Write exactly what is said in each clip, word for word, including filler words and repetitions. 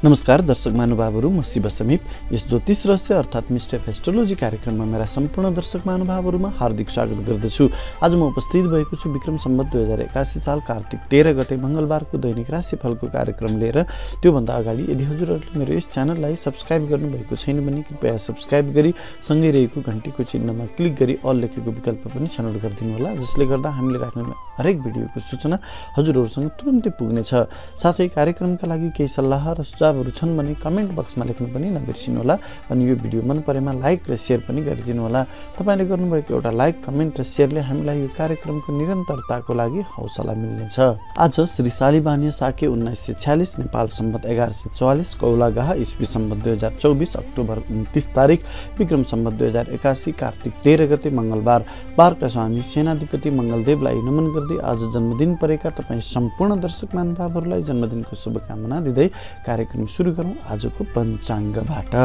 नमस्कार दर्शक महानुभावहरू, म शिव समीप। यस ज्योतिष रहस्य अर्थात् मिस्टर एस्ट्रोलोजी कार्यक्रममा मेरा सम्पूर्ण दर्शक महानुभावहरूमा हार्दिक स्वागत गर्दछु। आज म उपस्थित भएको छु विक्रम सम्वत दुई हजार एकासी साल कार्तिक तेह्र गते मंगलबारको दैनिक राशिफलको कार्यक्रम लिएर। त्योभन्दा अगाडि यदि हजुरहरूले मेरो यस च्यानललाई सब्स्क्राइब गर्नुभएको छैन भने कृपया सब्स्क्राइब गरी सँगै रहेको घण्टीको चिन्हमा क्लिक गरी अल लेखेको विकल्प पनि छनौट गरिदिनु होला, जसले गर्दा हामीले राख्ने हरेक भिडियोको सूचना हजुरहरूसँग तुरुन्तै पुग्नेछ। साथै कार्यक्रमका लागि केही सल्लाह र सुझावहरू छन् भने कमेन्ट बक्समा लेख्न पनि नबिर्सिनु होला। अनि यो भिडियो मन परेमा लाइक र शेयर पनि गरिदिनु होला। तपाईले गर्नुभएको एउटा लाइक, कमेन्ट र शेयरले हामीलाई यो कार्यक्रमको निरन्तरताको लागि हौसला मिल्नेछ। आज श्री शालिवाहन साके उन्नाइस सय छ्यालिस, नेपाल सम्वत एघार सय चौवालिस, कौलागाह इस्वी सम्वत दुई हजार चौबिस, अक्टोबर उन्तीस तारिक, विक्रम सम्वत दुई हजार एकासी, कार्तिक तेह्र गते मंगलबार। बारका स्वामी सेनाधिपति मंगलदेवलाई नमन गर्दै आज जन्मदिन परेका तपाईँ सम्पूर्ण दर्शक महानुभावहरूलाई जन्मदिनको शुभकामना दिँदै कार्यक्रम सुरु गरौँ आजको पञ्चाङ्गबाट।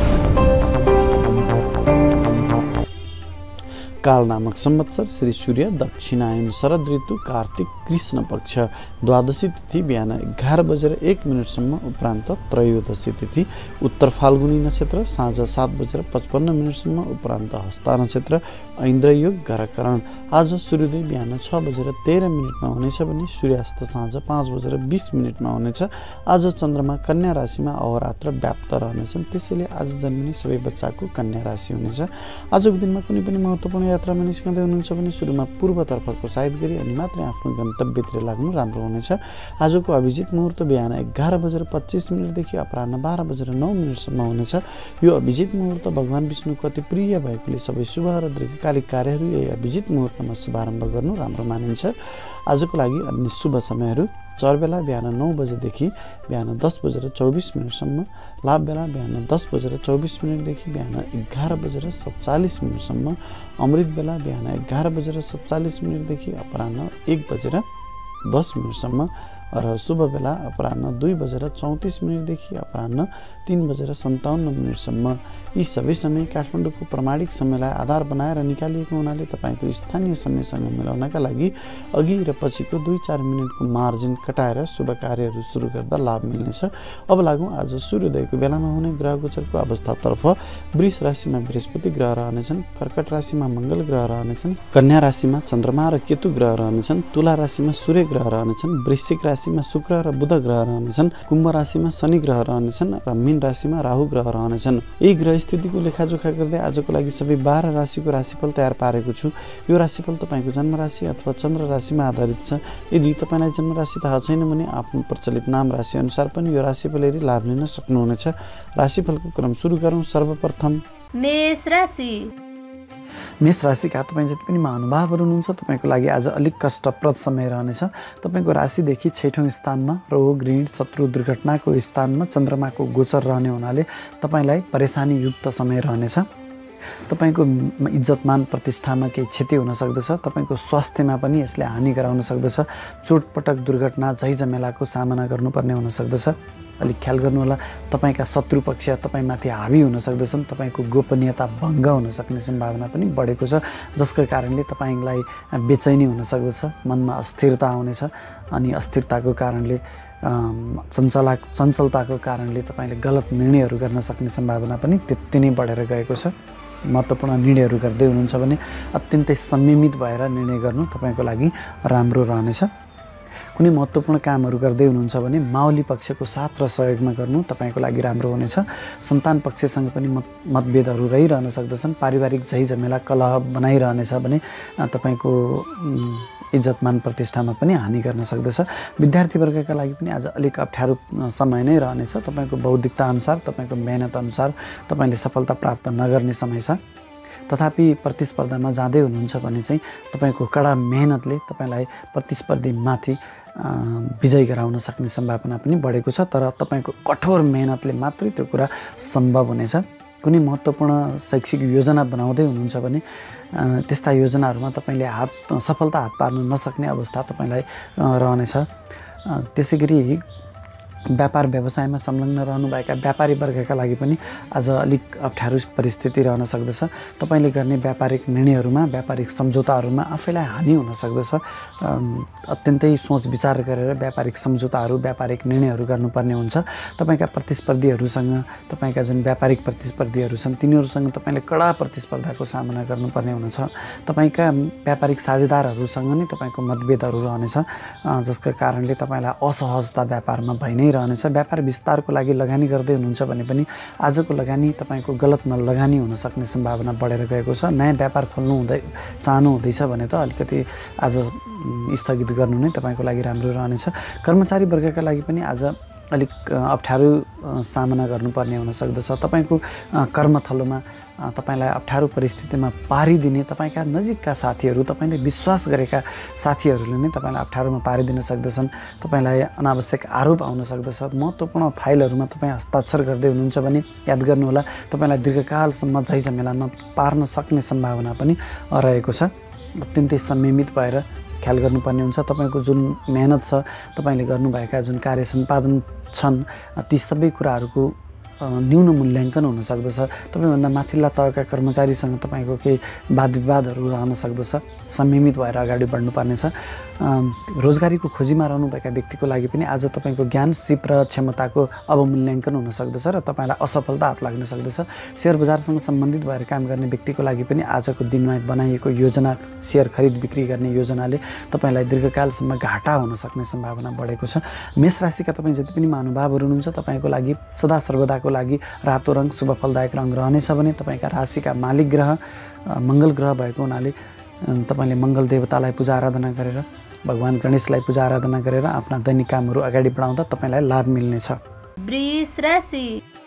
काल नामक संवत्सर श्री सूर्य दक्षिणायन शरद ऋतु कार्तिक कृष्ण पक्ष द्वादशी तिथि बिहान एघार बजेर एक मिनटसम्म, उपरान्त त्रयोदशी तिथि उत्तर फाल्गुनी नक्षत्र साँझ सात बजेर पचपन्न मिनटसम्म, उपरान्त हस्ता नक्षत्र ऐन्द्र योग गरकरण। आज सूर्योदय बिहान छ बजेर तेह्र मिनटमा हुनेछ भने सूर्यास्त साँझ पाँच बजेर बिस मिनटमा हुनेछ। आज चन्द्रमा कन्या राशिमा अहोरात्र व्याप्त रहनेछन्, त्यसैले आज जन्मिने सबै बच्चाको कन्या राशि हुनेछ। आजको दिनमा कुनै पनि महत्त्वपूर्ण यात्रामा निस्कँदै हुनुहुन्छ भने सुरुमा पूर्वतर्फको साइड गरी अनि मात्रै आफ्नो गन्तव्यतिर लाग्नु राम्रो हुनेछ। आजको अभिजित मुहुर्त बिहान एघार बजेर पच्चिस मिनटदेखि अपराह्न बाह्र बजेर नौ मिनटसम्म हुनेछ। यो अभिजित मुहुर्त भगवान विष्णुको अति प्रिय भएकोले सबै शुभ र दीर्घकालिक कार्यहरू यही अभिजित मुहुर्तमा शुभारम्भ गर्नु राम्रो मानिन्छ। आजको लागि अन्य शुभ समयहरू: चर बेला बिहान नौ बजेदेखि बिहान दस बजेर चौबिस मिनटसम्म, लाभ बेला बिहान दस बजेर चौबिस मिनटदेखि बिहान एघार बजेर सत्तालिस मिनटसम्म, अमृत बेला बिहान एघार बजेर सत्तालिस मिनटदेखि अपराह्न एक बजेर दस मिनटसम्म र शुभ बेला अपराह्न दुई बजेर चौतिस मिनटदेखि अपराह्न तीन बजेर सन्ताउन्न मिनटसम्म। यी सबै समय काठमाडौँको प्रमाणिक समयलाई आधार बनाएर निकालिएको हुनाले तपाईँको स्थानीय समयसँग मिलाउनका लागि अघि र पछिको दुई चार मिनटको मार्जिन कटाएर शुभ कार्यहरू सुरु गर्दा लाभ मिल्नेछ। अब लागौँ आज सूर्योदयको बेलामा हुने ग्रह गोचरको अवस्थातर्फ। वृष राशिमा बृहस्पति ग्रह रहनेछन्, कर्कट राशिमा मङ्गल ग्रह रहनेछन्, कन्या राशिमा चन्द्रमा र केतु ग्रह रहनेछन्, तुला राशिमा सूर्य ग्रह रहनेछन्, वृश्चिक राशिमा शुक्र र बुध ग्रह रहनेछन्, कुम्भ राशिमा शनि ग्रह रहनेछन् र मीन राशिमा राहु ग्रह रहनेछन्। यही ग्रह स्थितिको लेखाजोखा गर्दै आजको लागि सबै बाह्र राशिको राशिफल तयार पारेको छु। यो राशिफल तपाईँको जन्म राशि अथवा चन्द्र राशिमा आधारित छ। यदि तपाईँलाई जन्म राशि थाहा छैन भने आफ्नो प्रचलित नाम राशि अनुसार पनि यो राशिफल हेरी लाभ लिन सक्नुहुनेछ। राशिफलको क्रम सुरु गरौँ। सर्वप्रथम मेष राशि। मेष राशिका तपाईँ जति पनि महानुभावहरू हुनुहुन्छ, तपाईँको लागि आज अलिक कष्टप्रद समय रहनेछ। तपाईँको राशिदेखि छैठौँ स्थानमा रोग, ऋण, शत्रु, दुर्घटनाको स्थानमा चन्द्रमाको गोचर रहने हुनाले तपाईँलाई परेशानीयुक्त समय रहनेछ। तपाईँको इज्जतमान प्रतिष्ठामा केही क्षति हुन सक्दछ। तपाईँको स्वास्थ्यमा पनि यसले हानि गराउन सक्दछ। चोटपटक, दुर्घटना, झैझमेलाको सामना गर्नुपर्ने हुन सक्दछ। अलिक ख्याल गर्नुहोला। तपाईँका शत्रु पक्ष तपाईँमाथि हावी हुन सक्दछन्। तपाईँको गोपनीयता भङ्ग हुन सक्ने सम्भावना पनि बढेको छ, जसको कारणले तपाईँलाई बेचैनी हुन सक्दछ, मनमा अस्थिरता आउनेछ अनि अस्थिरताको कारणले चञ्चला चञ्चलताको कारणले तपाईँले गलत निर्णयहरू गर्न सक्ने सम्भावना पनि त्यति नै बढेर गएको छ। महत्त्वपूर्ण निर्णयहरू गर्दै हुनुहुन्छ भने अत्यन्तै संयमित भएर निर्णय गर्नु तपाईँको लागि राम्रो रहनेछ। कुनै महत्त्वपूर्ण कामहरू गर्दै हुनुहुन्छ भने मावली पक्षको साथ र सहयोगमा गर्नु तपाईँको लागि राम्रो हुनेछ। सन्तान पक्षसँग पनि मत मतभेदहरू रहिरहन सक्दछन्। पारिवारिक झैझमेला कलह बनाइरहनेछ भने तपाईँको इज्जतमान प्रतिष्ठामा पनि हानि गर्न सक्दछ। विद्यार्थी वर्गका लागि पनि आज अलिक अप्ठ्यारो समय नै रहनेछ। तपाईँको बौद्धिकता अनुसार, तपाईँको मेहनत अनुसार तपाईँले सफलता प्राप्त नगर्ने समय छ। तथापि प्रतिस्पर्धामा जाँदै हुनुहुन्छ भने चाहिँ तपाईँको कडा मेहनतले तपाईँलाई प्रतिस्पर्धीमाथि विजय गराउन सक्ने सम्भावना पनि बढेको छ। तर तपाईँको कठोर मेहनतले मात्रै त्यो कुरा सम्भव हुनेछ। कुनै महत्त्वपूर्ण शैक्षिक योजना बनाउँदै हुनुहुन्छ भने त्यस्ता योजनाहरूमा तपाईँले हात सफलता हात पार्न नसक्ने अवस्था तपाईँलाई रहनेछ। त्यसै गरी व्यापार व्यवसायमा संलग्न रहनुभएका व्यापारी वर्गका लागि पनि आज अलिक अप्ठ्यारो परिस्थिति रहन सक्दछ। तपाईँले गर्ने व्यापारिक निर्णयहरूमा व्यापारिक सम्झौताहरूमा आफैलाई हानि हुन सक्दछ। अत्यन्तै सोच विचार गरेर व्यापारिक सम्झौताहरू व्यापारिक निर्णयहरू गर्नुपर्ने हुन्छ। तपाईँका प्रतिस्पर्धीहरूसँग तपाईँका जुन व्यापारिक प्रतिस्पर्धीहरू छन् तिनीहरूसँग तपाईँले कडा प्रतिस्पर्धाको सामना गर्नुपर्ने हुनेछ। तपाईँका व्यापारिक साझेदारहरूसँग नै तपाईँको मतभेदहरू रहनेछ, जसका कारणले तपाईँलाई असहजता व्यापारमा भइ नै रहनेछ। व्यापार विस्तारको लागि लगानी गर्दै हुनुहुन्छ भने पनि आजको लगानी तपाईँको गलत नलगानी हुन सक्ने सम्भावना बढेर गएको छ। नयाँ व्यापार खोल्नु हुँदै चाहनु हुँदैछ भने त अलिकति आज स्थगित गर्नु नै तपाईँको लागि राम्रो रहनेछ। कर्मचारी वर्गका लागि पनि आज अलिक अप्ठ्यारो सामना गर्नुपर्ने हुन सक्दछ। तपाईँको कर्मथलोमा तपाईँलाई अप्ठ्यारो परिस्थितिमा पारिदिने तपाईँका नजिकका साथीहरू, तपाईँले विश्वास गरेका साथीहरूले नै तपाईँलाई अप्ठ्यारोमा पारिदिन सक्दछन्। तपाईँलाई अनावश्यक आरोप आउन सक्दछ। महत्त्वपूर्ण फाइलहरूमा तपाईँ हस्ताक्षर गर्दै हुनुहुन्छ भने याद गर्नुहोला, तपाईँलाई दीर्घकालसम्म झैझमेलामा पार्न सक्ने सम्भावना पनि रहेको छ। अत्यन्तै संयमित भएर ख्याल गर्नुपर्ने हुन्छ। तपाईँको जुन मेहनत छ, तपाईँले गर्नुभएका जुन कार्य सम्पादन छन्, ती सबै कुराहरूको न्यून मूल्याङ्कन हुन सक्दछ। तपाईँभन्दा माथिल्ला तहका कर्मचारीसँग तपाईँको केही वाद विवादहरू रहन सक्दछ। संयमित भएर अगाडि बढ्नुपर्नेछ। रोजगारीको खोजीमा रहनुभएका व्यक्तिको लागि पनि आज तपाईँको ज्ञान, सिप र क्षमताको अवमूल्याङ्कन हुन सक्दछ र तपाईँलाई असफलता हात लाग्न सक्दछ। सेयर बजारसँग सम्बन्धित भएर काम गर्ने व्यक्तिको लागि पनि आजको दिनमा बनाइएको योजना, सेयर खरिद बिक्री गर्ने योजनाले तपाईँलाई दीर्घकालसम्म घाटा हुन सक्ने सम्भावना बढेको छ। मेष राशिका तपाईँ जति पनि महानुभावहरू हुनुहुन्छ, तपाईँको लागि सदा सर्वदाको लागि रातो रङ शुभ फलदायक रङ रहनेछ भने तपाईँका राशिका मालिक ग्रह मङ्गल ग्रह भएको हुनाले तपाईँले मङ्गल देवतालाई पूजा आराधना गरेर, भगवान गणेशलाई पूजा आराधना गरेर आफ्ना दैनिक कामहरू अगाडि बढाउँदा तपाईँलाई लाभ मिल्नेछ। वृष राशि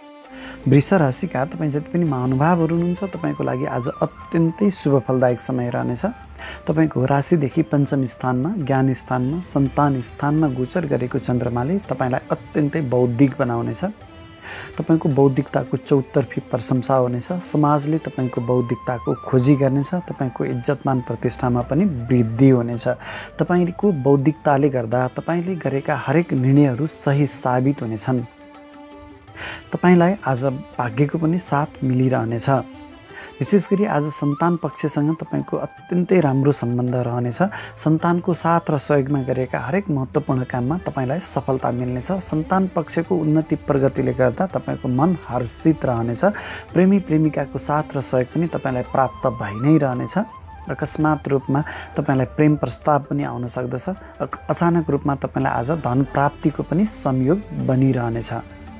वृष राशिका तपाईँ जति पनि महानुभावहरू हुनुहुन्छ, तपाईँको लागि आज अत्यन्तै शुभ फलदायक समय रहनेछ। तपाईँको राशिदेखि पञ्चम स्थानमा, ज्ञान स्थानमा, सन्तान स्थानमा गोचर गरेको चन्द्रमाले तपाईँलाई अत्यन्तै बौद्धिक बनाउनेछ। तपाईँको बौद्धिकताको चौतर्फी प्रशंसा हुनेछ। समाजले तपाईँको बौद्धिकताको खोजी गर्नेछ। तपाईँको इज्जतमान प्रतिष्ठामा पनि वृद्धि हुनेछ। तपाईँको बौद्धिकताले गर्दा तपाईँले गरेका हरेक निर्णयहरू सही साबित हुनेछन्। तपाईँलाई आज भाग्यको पनि साथ मिलिरहनेछ। विशेष गरी आज सन्तान पक्षसँग तपाईँको अत्यन्तै राम्रो सम्बन्ध रहनेछ। सन्तानको साथ र सहयोगमा गरेका हरेक महत्त्वपूर्ण काममा तपाईँलाई सफलता मिल्नेछ। सन्तान पक्षको उन्नति प्रगतिले गर्दा तपाईँको मन हर्षित रहनेछ। प्रेमी प्रेमिकाको साथ र सहयोग पनि तपाईँलाई प्राप्त भइ नै रहनेछ। अकस्मात रूपमा तपाईँलाई प्रेम प्रस्ताव पनि आउन सक्दछ। अचानक रूपमा तपाईँलाई आज धन प्राप्तिको पनि संयोग बनिरहनेछ।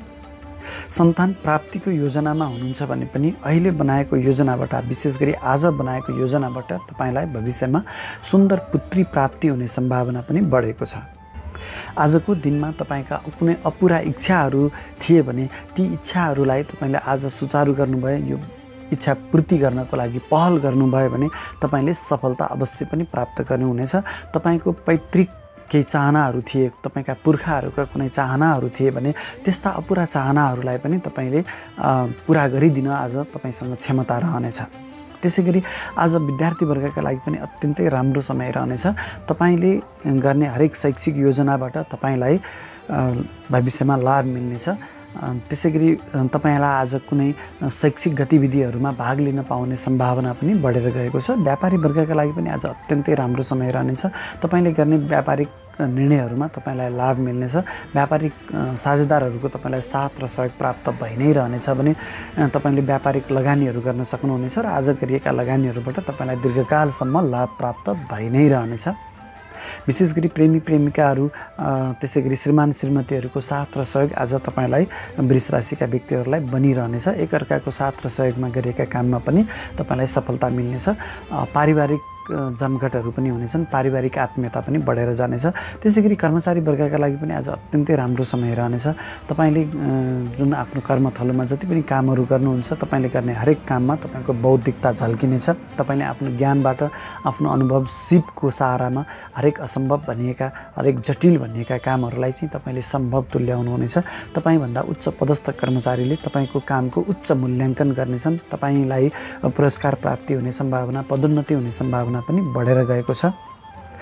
सन्तान प्राप्तिको योजनामा हुनुहुन्छ भने पनि अहिले बनाएको योजनाबाट, विशेष गरी आज बनाएको योजनाबाट तपाईँलाई भविष्यमा सुन्दर पुत्री प्राप्ति हुने सम्भावना पनि बढेको छ। आजको दिनमा तपाईँका कुनै अपुरा इच्छाहरू थिए भने ती इच्छाहरूलाई तपाईँले आज सुचारू गर्नुभयो, यो इच्छा पूर्ति गर्नको लागि पहल गर्नुभयो भने तपाईँले सफलता अवश्य पनि प्राप्त गर्नुहुनेछ। तपाईँको पैतृक केही चाहनाहरू थिए, तपाईँका पुर्खाहरूका कुनै चाहनाहरू थिए भने त्यस्ता अपुरा चाहनाहरूलाई पनि तपाईँले पुरा गरिदिन आज तपाईँसँग क्षमता रहनेछ। त्यसै गरी आज विद्यार्थी वर्गका लागि पनि अत्यन्तै राम्रो समय रहनेछ। तपाईँले गर्ने हरेक शैक्षिक योजनाबाट तपाईँलाई भविष्यमा लाभ मिल्नेछ। त्यसै गरी तपाईँलाई आज कुनै शैक्षिक गतिविधिहरूमा भाग लिन पाउने सम्भावना पनि बढेर गएको छ। व्यापारी वर्गका लागि पनि आज अत्यन्तै राम्रो समय रहनेछ। तपाईँले गर्ने व्यापारिक निर्णयहरूमा तपाईँलाई लाभ मिल्नेछ। व्यापारिक साझेदारहरूको तपाईँलाई साथ र सहयोग प्राप्त भइ नै रहनेछ भने तपाईँले व्यापारिक लगानीहरू गर्न सक्नुहुनेछ र आज गरिएका लगानीहरूबाट तपाईँलाई दीर्घकालसम्म लाभ प्राप्त भइ नै रहनेछ। विशेष गरी प्रेमी प्रेमिकाहरू, त्यसै गरी श्रीमान श्रीमतीहरूको साथ र सहयोग आज तपाईँलाई वृष राशिका व्यक्तिहरूलाई बनिरहनेछ। एकअर्काको साथ र सहयोगमा गरिएका काममा पनि तपाईँलाई सफलता मिल्नेछ। पारिवारिक जमघटहरू पनि हुनेछन्। पारिवारिक आत्मीयता पनि बढेर जानेछ। त्यसै गरी कर्मचारी वर्गका लागि पनि आज अत्यन्तै राम्रो समय रहनेछ। तपाईँले जुन आफ्नो कर्मथलोमा जति पनि कामहरू गर्नुहुन्छ, तपाईँले गर्ने हरेक काममा तपाईँको बौद्धिकता झल्किनेछ। तपाईँले आफ्नो ज्ञानबाट, आफ्नो अनुभव सिपको सहारामा हरेक असम्भव भनिएका, हरेक जटिल भनिएका कामहरूलाई चाहिँ तपाईँले सम्भव तुल्याउनुहुनेछ। तपाईँभन्दा उच्च पदस्थ कर्मचारीले तपाईँको कामको उच्च मूल्याङ्कन गर्नेछन्। तपाईँलाई पुरस्कार प्राप्ति हुने सम्भावना, पदोन्नति हुने सम्भावना पनि बढेर गएको छ।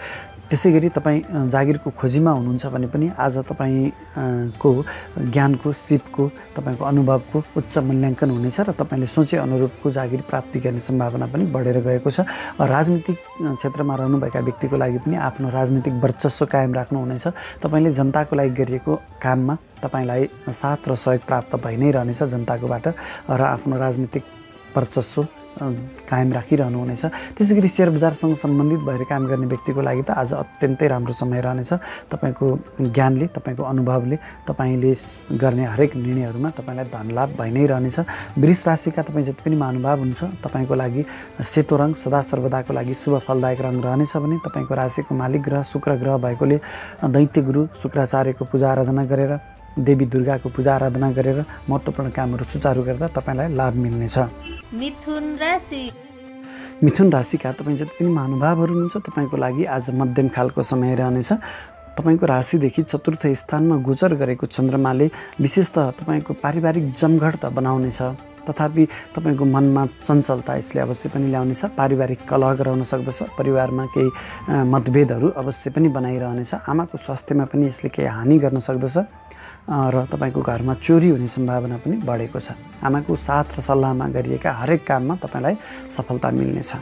त्यसै गरी तपाईँ जागिरको खोजीमा हुनुहुन्छ भने पनि आज तपाईँको ज्ञानको सिपको तपाईँको अनुभवको उच्च मूल्याङ्कन हुनेछ र तपाईँले सोचे अनुरूपको जागिर प्राप्ति गर्ने सम्भावना पनि बढेर गएको छ। राजनीतिक क्षेत्रमा रहनुभएका व्यक्तिको लागि पनि आफ्नो राजनीतिक वर्चस्व कायम राख्नुहुनेछ। तपाईँले जनताको लागि गरिएको काममा तपाईँलाई साथ र सहयोग प्राप्त भइ नै रहनेछ जनताकोबाट र आफ्नो राजनीतिक वर्चस्व कायम राखिरहनुहुनेछ। त्यसै गरी सेयर बजारसँग सम्बन्धित भएर काम गर्ने व्यक्तिको लागि त आज अत्यन्तै राम्रो समय रहनेछ। तपाईँको ज्ञानले तपाईँको अनुभवले तपाईँले गर्ने हरेक निर्णयहरूमा तपाईँलाई धनलाभ भइ नै रहनेछ। वृष राशिका तपाईँ जति पनि महानुभाव हुन्छ तपाईँको लागि सेतो रङ सदा सर्वदाको लागि शुभ फलदायक रङ रहनेछ भने तपाईँको राशिको मालिक ग्रह शुक्र ग्रह भएकोले दैत्य गुरु शुक्राचार्यको पूजा आराधना गरेर देवी दुर्गाको पूजा आराधना गरेर महत्त्वपूर्ण कामहरू सुचारू गर्दा तपाईँलाई लाभ मिल्नेछ। मिथुन राशि मिथुन राशिका तपाईँ जति पनि महानुभावहरू हुनुहुन्छ तपाईँको लागि आज मध्यम खालको समय रहनेछ। तपाईँको राशिदेखि चतुर्थ स्थानमा गोचर गरेको चन्द्रमाले विशेषतः तपाईँको पारिवारिक जमघट त बनाउनेछ, तथापि तपाईँको मनमा चञ्चलता यसले अवश्य पनि ल्याउनेछ। पारिवारिक कलह गराउन सक्दछ, परिवारमा केही मतभेदहरू अवश्य पनि बनाइरहनेछ। आमाको स्वास्थ्यमा पनि यसले केही हानि गर्न सक्दछ र तपाईँको घरमा चोरी हुने सम्भावना पनि बढेको छ। आमाको साथ र सल्लाहमा गरिएका हरेक काममा तपाईँलाई सफलता मिल्नेछ।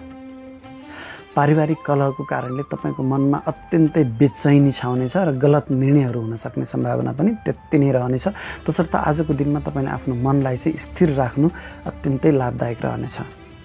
पारिवारिक कलहको कारणले तपाईँको मनमा अत्यन्तै बेचैनी छाउनेछ र गलत निर्णयहरू हुन सक्ने सम्भावना पनि त्यति नै रहनेछ। तसर्थ आजको दिनमा तपाईँले आफ्नो मनलाई चाहिँ स्थिर राख्नु अत्यन्तै लाभदायक रहनेछ।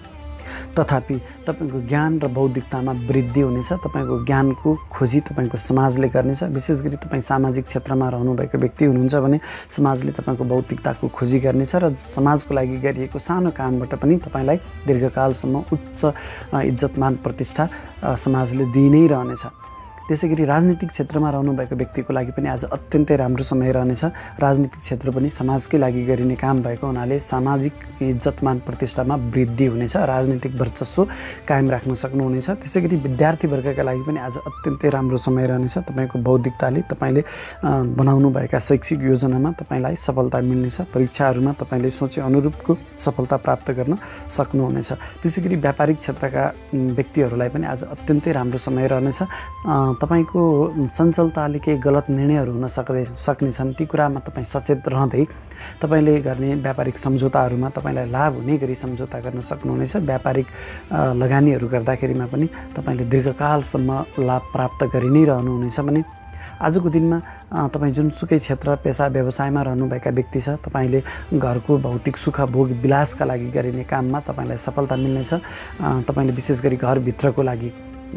तथापि तपाईँको ज्ञान र बौद्धिकतामा वृद्धि हुनेछ। तपाईँको ज्ञानको खोजी तपाईँको समाजले गर्नेछ। विशेष गरी तपाईँ सामाजिक क्षेत्रमा रहनुभएको व्यक्ति हुनुहुन्छ भने समाजले तपाईँको बौद्धिकताको खोजी गर्नेछ र समाजको लागि गरिएको सानो कामबाट पनि तपाईँलाई दीर्घकालसम्म उच्च इज्जतमान प्रतिष्ठा समाजले दिइ नै रहनेछ। त्यसै गरी राजनीतिक क्षेत्रमा रहनुभएको व्यक्तिको लागि पनि आज अत्यन्तै राम्रो समय रहनेछ। राजनीतिक क्षेत्र पनि समाजकै लागि गरिने काम भएको हुनाले सामाजिक इज्जतमान प्रतिष्ठामा वृद्धि हुनेछ। राजनीतिक वर्चस्व कायम राख्न सक्नुहुनेछ। त्यसै गरी विद्यार्थी वर्गका लागि पनि आज अत्यन्तै राम्रो समय रहनेछ। तपाईँको बौद्धिकताले तपाईँले बनाउनुभएका शैक्षिक योजनामा तपाईँलाई सफलता मिल्नेछ। परीक्षाहरूमा तपाईँले सोचे अनुरूपको सफलता प्राप्त गर्न सक्नुहुनेछ। त्यसै गरी व्यापारिक क्षेत्रका व्यक्तिहरूलाई पनि आज अत्यन्तै राम्रो समय रहनेछ। तपाईँको चञ्चलताले केही गलत निर्णयहरू हुन सक्दै सक्नेछन्। ती कुरामा तपाईँ सचेत रहँदै तपाईँले गर्ने व्यापारिक सम्झौताहरूमा तपाईँलाई लाभ हुने गरी सम्झौता गर्न सक्नुहुनेछ। व्यापारिक लगानीहरू गर्दाखेरिमा पनि तपाईँले दीर्घकालसम्म लाभ प्राप्त गरि नै रहनुहुनेछ भने आजको दिनमा तपाईँ जुनसुकै क्षेत्र पेसा व्यवसायमा रहनुभएका व्यक्ति छ तपाईँले घरको भौतिक सुख भोग विलासका लागि गरिने काममा तपाईँलाई सफलता मिल्नेछ। तपाईँले विशेष गरी घरभित्रको लागि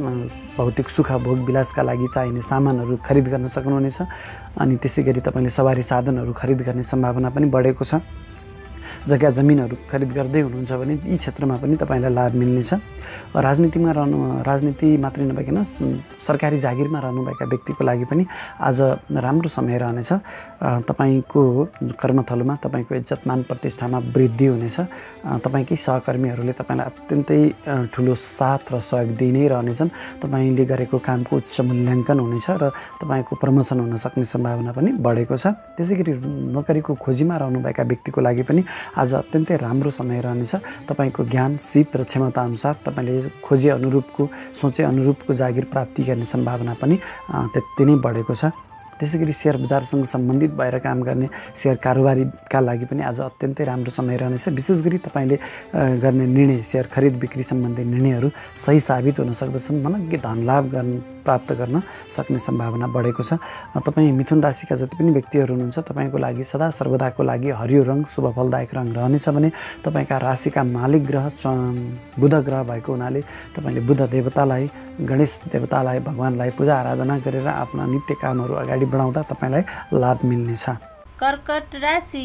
भौतिक सुख भोग विलासका लागि चाहिने सामानहरू खरिद गर्न सक्नुहुनेछ। अनि त्यसै गरी तपाईँले सवारी साधनहरू खरिद गर्ने सम्भावना पनि बढेको छ। जग्गा जमिनहरू खरिद गर्दै हुनुहुन्छ भने यी क्षेत्रमा पनि तपाईँलाई लाभ मिल्नेछ। राजनीतिमा रहनु राजनीति मात्रै नभइकन सरकारी जागिरमा रहनुभएका व्यक्तिको लागि पनि आज राम्रो समय रहनेछ। तपाईँको कर्मथलोमा तपाईँको इज्जतमान प्रतिष्ठामा वृद्धि हुनेछ। तपाईँकै सहकर्मीहरूले तपाईँलाई अत्यन्तै ठुलो साथ र सहयोग दिइ नै रहनेछन्। तपाईँले गरेको कामको उच्च मूल्याङ्कन हुनेछ र तपाईँको प्रमोसन हुन सक्ने सम्भावना पनि बढेको छ। त्यसै गरी नोकरीको खोजीमा रहनुभएका व्यक्तिको लागि पनि आज अत्यन्तै राम्रो समय रहनेछ। तपाईँको ज्ञान सिप र क्षमता अनुसार तपाईँले खोजे अनुरूपको सोचे अनुरूपको जागिर प्राप्ति गर्ने सम्भावना पनि त्यति नै बढेको छ। त्यसै गरी सेयर बजारसँग सम्बन्धित भएर काम गर्ने सेयर कारोबारीका लागि पनि आज अत्यन्तै राम्रो समय रहनेछ। विशेष गरी तपाईँले गर्ने निर्णय सेयर खरिद बिक्री सम्बन्धी निर्णयहरू सही साबित हुन सक्दछन्। मनग्गे धनलाभ गर्न प्राप्त गर्न सक्ने सम्भावना बढेको छ। तपाईँ मिथुन राशिका जति पनि व्यक्तिहरू हुनुहुन्छ तपाईँको लागि सदा सर्वदाको लागि हरियो रङ शुभ फलदायक रङ रहनेछ भने तपाईँका राशिका मालिक ग्रह बुध ग्रह भएको हुनाले तपाईँले बुध देवतालाई गणेश देवतालाई भगवानलाई पूजा आराधना गरेर आफ्ना नित्य कामहरू अगाडि बढाउँदा तपाईँलाई लाभ मिल्नेछ। कर्कट राशि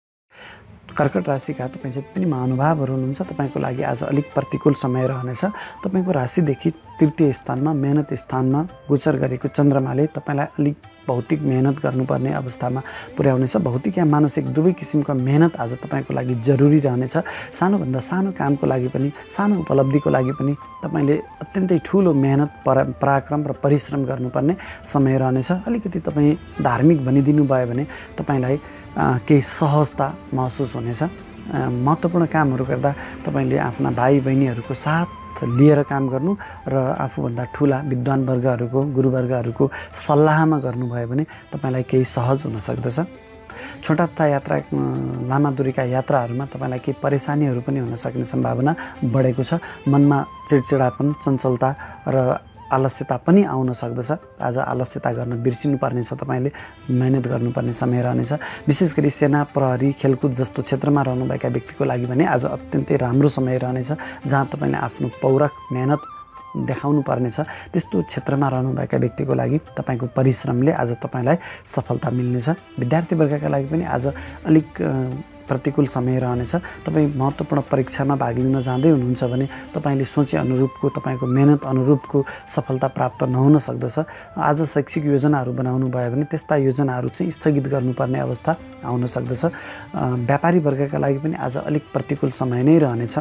कर्कट राशिका तपाईँ जति पनि महानुभावहरू हुनुहुन्छ तपाईँको लागि आज अलिक प्रतिकूल समय रहनेछ। तपाईँको राशिदेखि तृतीय स्थानमा मेहनत स्थानमा गोचर गरेको चन्द्रमाले तपाईँलाई अलिक भौतिक मेहनत गर्नुपर्ने अवस्थामा पुर्याउनेछ। भौतिक या मानसिक दुवै किसिमको मेहनत आज तपाईँको लागि जरुरी रहनेछ। सानोभन्दा सानो कामको लागि पनि सानो उपलब्धिको लागि पनि तपाईँले अत्यन्तै ठुलो मेहनत परा पराक्रम र परिश्रम गर्नुपर्ने समय रहनेछ। अलिकति तपाईँ धार्मिक भनिदिनु भयो भने तपाईँलाई केही सहजता महसुस हुनेछ। महत्त्वपूर्ण कामहरू गर्दा तपाईँले आफ्ना भाइ बहिनीहरूको साथ लिएर काम गर्नु र आफूभन्दा ठुला विद्वान वर्गहरूको गुरुवर्गहरूको सल्लाहमा गर्नुभयो भने तपाईँलाई केही सहज हुन सक्दछ। छोटा तथा यात्रा लामा दूरीका यात्राहरूमा तपाईँलाई केही परेशानीहरू पनि हुन सक्ने सम्भावना बढेको छ। मनमा चिडचिडापन, चञ्चलता र आलस्यता पनि आउन सक्दछ। आज आलस्यता गर्न बिर्सिनुपर्नेछ, तपाईँले मेहनत गर्नुपर्ने समय रहनेछ। विशेष गरी सेना, प्रहरी, खेलकुद जस्तो क्षेत्रमा रहनुभएका व्यक्तिको लागि भने आज अत्यन्तै राम्रो समय रहनेछ, जहाँ तपाईँले आफ्नो पौरख मेहनत देखाउनु पर्नेछ। त्यस्तो क्षेत्रमा रहनुभएका व्यक्तिको लागि तपाईँको परिश्रमले आज तपाईँलाई सफलता मिल्नेछ। विद्यार्थी वर्गका लागि पनि आज अलिक प्रतिकूल समय रहनेछ। तपाईँ महत्त्वपूर्ण परीक्षामा भाग लिन जाँदै हुनुहुन्छ भने तपाईँले सोचे अनुरूपको, तपाईँको मेहनत अनुरूपको सफलता प्राप्त नहुन सक्दछ। आज शैक्षिक योजनाहरू बनाउनु भयो भने त्यस्ता योजनाहरू चाहिँ स्थगित गर्नुपर्ने अवस्था आउन सक्दछ। व्यापारी वर्गका लागि पनि आज अलिक प्रतिकूल समय नै रहनेछ।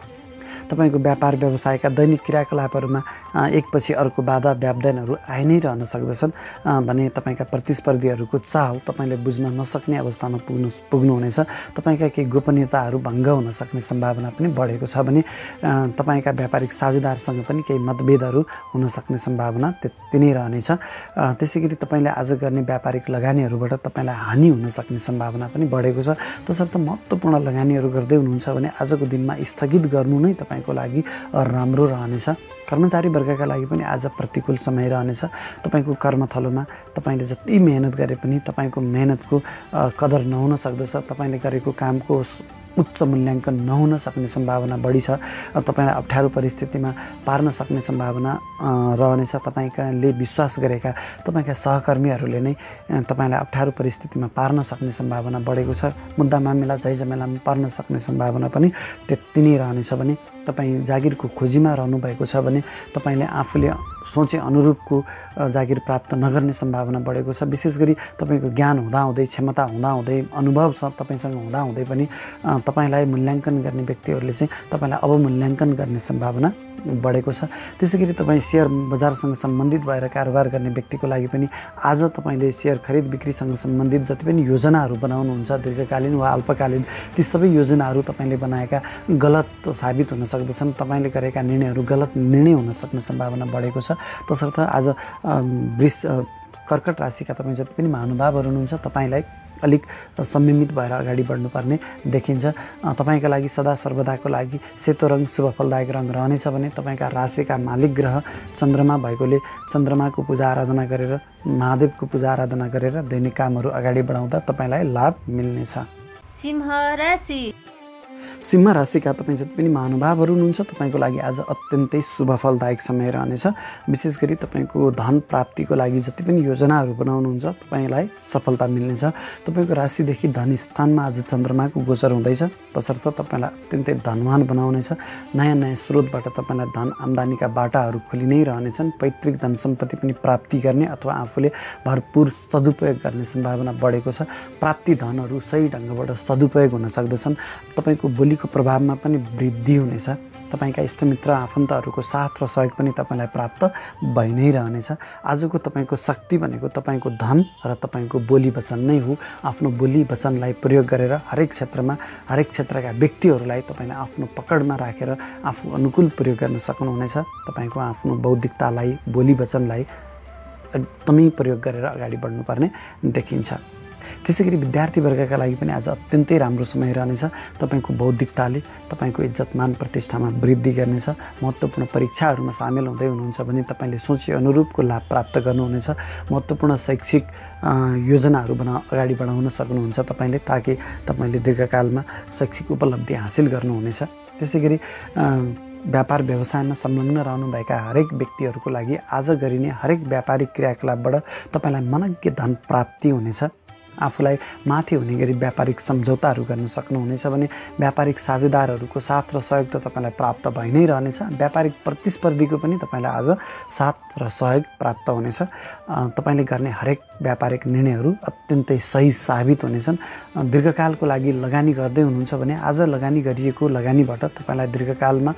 तपाईँको व्यापार व्यवसायका दैनिक क्रियाकलापहरूमा एकपछि अर्को बाधा व्यवधानहरू आइ नै रहन सक्दछन् भने तपाईँका प्रतिस्पर्धीहरूको चाल तपाईँले बुझ्न नसक्ने अवस्थामा पुग्नु पुग्नुहुनेछ। तपाईँका केही गोपनीयताहरू भङ्ग हुन सक्ने सम्भावना पनि बढेको छ भने तपाईँका व्यापारिक साझेदारसँग पनि केही मतभेदहरू हुन सक्ने सम्भावना त्यति नै रहनेछ। त्यसै गरी तपाईँले आज गर्ने व्यापारिक लगानीहरूबाट तपाईँलाई हानि हुन सक्ने सम्भावना पनि बढेको छ। तसर्थ महत्त्वपूर्ण लगानीहरू गर्दै हुनुहुन्छ भने आजको दिनमा स्थगित गर्नु नै तपाईँ को लागि राम्रो रहनेछ। कर्मचारी वर्गका लागि पनि आज प्रतिकूल समय रहनेछ। तपाईँको कर्मथलोमा तपाईँले जति मेहनत गरे पनि तपाईँको मेहनतको कदर नहुन सक्दछ। तपाईँले गरेको कामको उच्च मूल्याङ्कन नहुन सक्ने सम्भावना बढी छ। तपाईँलाई अप्ठ्यारो परिस्थितिमा पार्न सक्ने सम्भावना रहनेछ। तपाईँले विश्वास गरेका तपाईँका सहकर्मीहरूले नै तपाईँलाई अप्ठ्यारो परिस्थितिमा पार्न सक्ने सम्भावना बढेको छ। मुद्दा मामिला झैझमेलामा पर्न सक्ने सम्भावना पनि त्यति नै रहनेछ भने तपाईँ जागिरको खोजीमा रहनुभएको छ भने तपाईँले आफूले सोचे अनुरूपको जागिर प्राप्त नगर्ने सम्भावना बढेको छ। विशेष गरी तपाईँको ज्ञान हुँदाहुँदै, क्षमता हुँदाहुँदै, अनुभव छ तपाईँसँग हुँदाहुँदै पनि तपाईँलाई मूल्याङ्कन गर्ने व्यक्तिहरूले चाहिँ तपाईँलाई अवमूल्याङ्कन गर्ने सम्भावना बढेको छ। त्यसै गरी तपाईँ सेयर बजारसँग सम्बन्धित भएर कारोबार गर्ने व्यक्तिको लागि पनि आज तपाईँले सेयर खरिद बिक्रीसँग सम्बन्धित जति पनि योजनाहरू बनाउनुहुन्छ, दीर्घकालीन वा अल्पकालीन, ती सबै योजनाहरू तपाईँले बनाएका गलत साबित हुन सक्दछन्। तपाईँले गरेका निर्णयहरू गलत निर्णय हुन सक्ने सम्भावना बढेको छ। तसर्थ आज वृष कर्कट राशिका तपाईँ जति पनि महानुभावहरू हुनुहुन्छ तपाईँलाई अलिक संयमित भएर अगाडि बढ्नुपर्ने देखिन्छ। तपाईँका लागि सदा सर्वदाको लागि सेतो रङ शुभ फलदायक रङ रहनेछ भने तपाईँका राशिका मालिक ग्रह चन्द्रमा भएकोले चन्द्रमाको पूजा आराधना गरेर, महादेवको पूजा आराधना गरेर दैनिक कामहरू अगाडि बढाउँदा तपाईँलाई लाभ मिल्नेछ। सिंह राशि सिंह राशिका तपाईँ जति पनि महानुभावहरू हुनुहुन्छ तपाईँको लागि आज अत्यन्तै शुभ फलदायक समय रहनेछ। विशेष गरी तपाईँको धन प्राप्तिको लागि जति पनि योजनाहरू बनाउनुहुन्छ तपाईँलाई सफलता मिल्नेछ। तपाईँको राशिदेखि धन स्थानमा आज चन्द्रमाको गोचर हुँदैछ, तसर्थ तपाईँलाई अत्यन्तै धनवान बनाउनेछ। नयाँ नयाँ स्रोतबाट तपाईँलाई धन आम्दानीका बाटाहरू खोलि नै रहनेछन्। पैतृक धन सम्पत्ति पनि प्राप्ति गर्ने अथवा आफूले भरपुर सदुपयोग गर्ने सम्भावना बढेको छ। प्राप्ति धनहरू सही ढङ्गबाट सदुपयोग हुन सक्दछन्। तपाईँको बोलीको प्रभावमा पनि वृद्धि हुनेछ। तपाईँका इष्टमित्र आफन्तहरूको साथ र सहयोग पनि तपाईँलाई प्राप्त भइ नै रहनेछ। आजको तपाईँको शक्ति भनेको तपाईँको धन र तपाईँको बोली वचन नै हो। आफ्नो बोली वचनलाई प्रयोग गरेर हरेक क्षेत्रमा, हरेक क्षेत्रका व्यक्तिहरूलाई तपाईँले आफ्नो पकडमा राखेर आफू अनुकूल प्रयोग गर्न सक्नुहुनेछ। तपाईँको आफ्नो बौद्धिकतालाई, बोली वचनलाई एकदमै प्रयोग गरेर अगाडि बढ्नुपर्ने देखिन्छ। त्यसै गरी विद्यार्थी वर्गका लागि पनि आज अत्यन्तै राम्रो समय रहनेछ। तपाईँको बौद्धिकताले तपाईँको इज्जत मान प्रतिष्ठामा वृद्धि गर्नेछ। महत्त्वपूर्ण परीक्षाहरूमा सामेल हुँदै हुनुहुन्छ भने तपाईँले सोचे अनुरूपको लाभ प्राप्त गर्नुहुनेछ। महत्त्वपूर्ण शैक्षिक योजनाहरू बना अगाडि बढाउन सक्नुहुन्छ तपाईँले, ताकि तपाईँले दीर्घकालमा शैक्षिक उपलब्धि हासिल गर्नुहुनेछ। त्यसै गरी व्यापार व्यवसायमा संलग्न रहनुभएका हरेक व्यक्तिहरूको लागि आज गरिने हरेक व्यापारिक क्रियाकलापबाट तपाईँलाई मनज्ञ धन प्राप्ति हुनेछ। आफूलाई माथि हुने गरी व्यापारिक सम्झौताहरू गर्न सक्नुहुनेछ भने व्यापारिक साझेदारहरूको साथ र सहयोग त तपाईँलाई प्राप्त भइ नै रहनेछ। व्यापारिक प्रतिस्पर्धीको पनि तपाईँलाई आज साथ र सहयोग प्राप्त हुनेछ। तपाईँले गर्ने हरेक व्यापारिक निर्णयहरू अत्यन्तै सही साबित हुनेछन्। दीर्घकालको लागि लगानी गर्दै हुनुहुन्छ भने आज लगानी गरिएको लगानीबाट तपाईँलाई दीर्घकालमा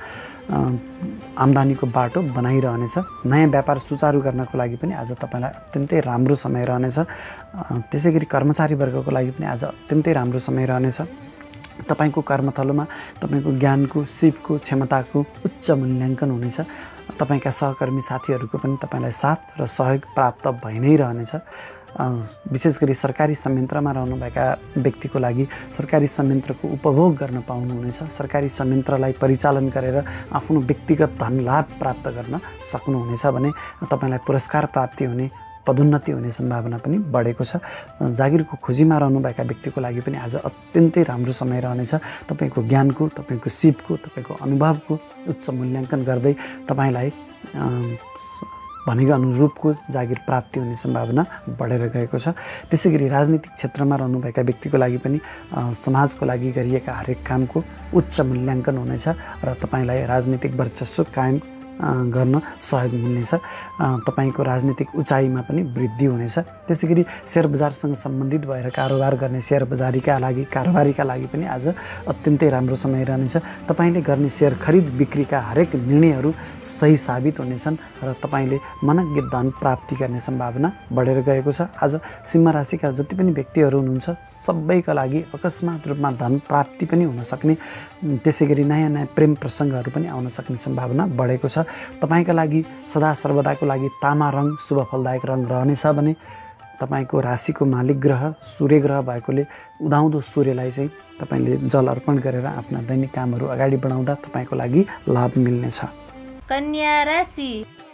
आम्दानीको बाटो बनाइरहनेछ। नयाँ व्यापार सुचारू गर्नको लागि पनि आज तपाईँलाई अत्यन्तै राम्रो समय रहनेछ। त्यसै गरी कर्मचारी वर्गको लागि पनि आज अत्यन्तै राम्रो समय रहनेछ। तपाईको कर्मथलोमा तपाईको ज्ञानको, सिपको, क्षमताको उच्च मूल्याङ्कन हुनेछ। तपाईका सहकर्मी साथीहरूको पनि तपाईलाई साथ र सहयोग प्राप्त भइ नै रहनेछ। विशेष गरी सरकारी संयन्त्रमा रहनुभएका व्यक्तिको लागि सरकारी संयन्त्रको उपभोग गर्न पाउनुहुनेछ। सरकारी संयन्त्रलाई परिचालन गरेर आफ्नो व्यक्तिगत धन लाभ प्राप्त गर्न सक्नुहुनेछ भने तपाईलाई पुरस्कार प्राप्ति हुने, पदोन्नति हुने सम्भावना पनि बढेको छ। जागिरको खोजीमा रहनुभएका व्यक्तिको लागि पनि आज अत्यन्तै राम्रो समय रहनेछ। तपाईको ज्ञानको, तपाईको सिपको, तपाईको अनुभवको उच्च मूल्याङ्कन गर्दै तपाईलाई भनेको अनुरूपको जागिर प्राप्ति हुने सम्भावना बढेर गएको छ। त्यसै गरी राजनीतिक क्षेत्रमा रहनुभएका व्यक्तिको लागि पनि समाजको लागि गरिएका हरेक कामको उच्च मूल्याङ्कन हुनेछ र तपाईलाई राजनीतिक वर्चस्व कायम गर्न सहयोग मिल्नेछ। तपाईको राजनीतिक उचाइमा पनि वृद्धि हुनेछ। त्यसै गरी शेयर बजारसँग सम्बन्धित भएर कारोबार गर्ने शेयर बजारीका लागि कारोबारीका लागि पनि आज अत्यन्तै राम्रो समय रहनेछ। तपाईले गर्ने शेयर खरिद बिक्रीका हरेक निर्णयहरू सही साबित हुनेछन् र तपाईले मनज्ञ धन प्राप्ति गर्ने सम्भावना बढेर गएको छ। आज सिंह राशिका जति पनि व्यक्तिहरू हुनुहुन्छ सबैका लागि अकस्मात रूपमा धन प्राप्ति पनि हुन सक्ने, त्यसै गरी नयाँ नयाँ प्रेम प्रसङ्गहरू पनि आउन सक्ने सम्भावना बढेको छ। तपाईका लागि सदा सर्वदाको लागि तामा रङ शुभ फलदायक रङ रहनेछ भने तपाईको राशिको मालिक ग्रह सूर्य ग्रह भएकोले उदाउँदो सूर्यलाई चाहिँ तपाईले जल अर्पण गरेर आफ्ना दैनिक कामहरू अगाडि बढाउँदा तपाईको लागि लाभ मिल्नेछ। कन्या राशि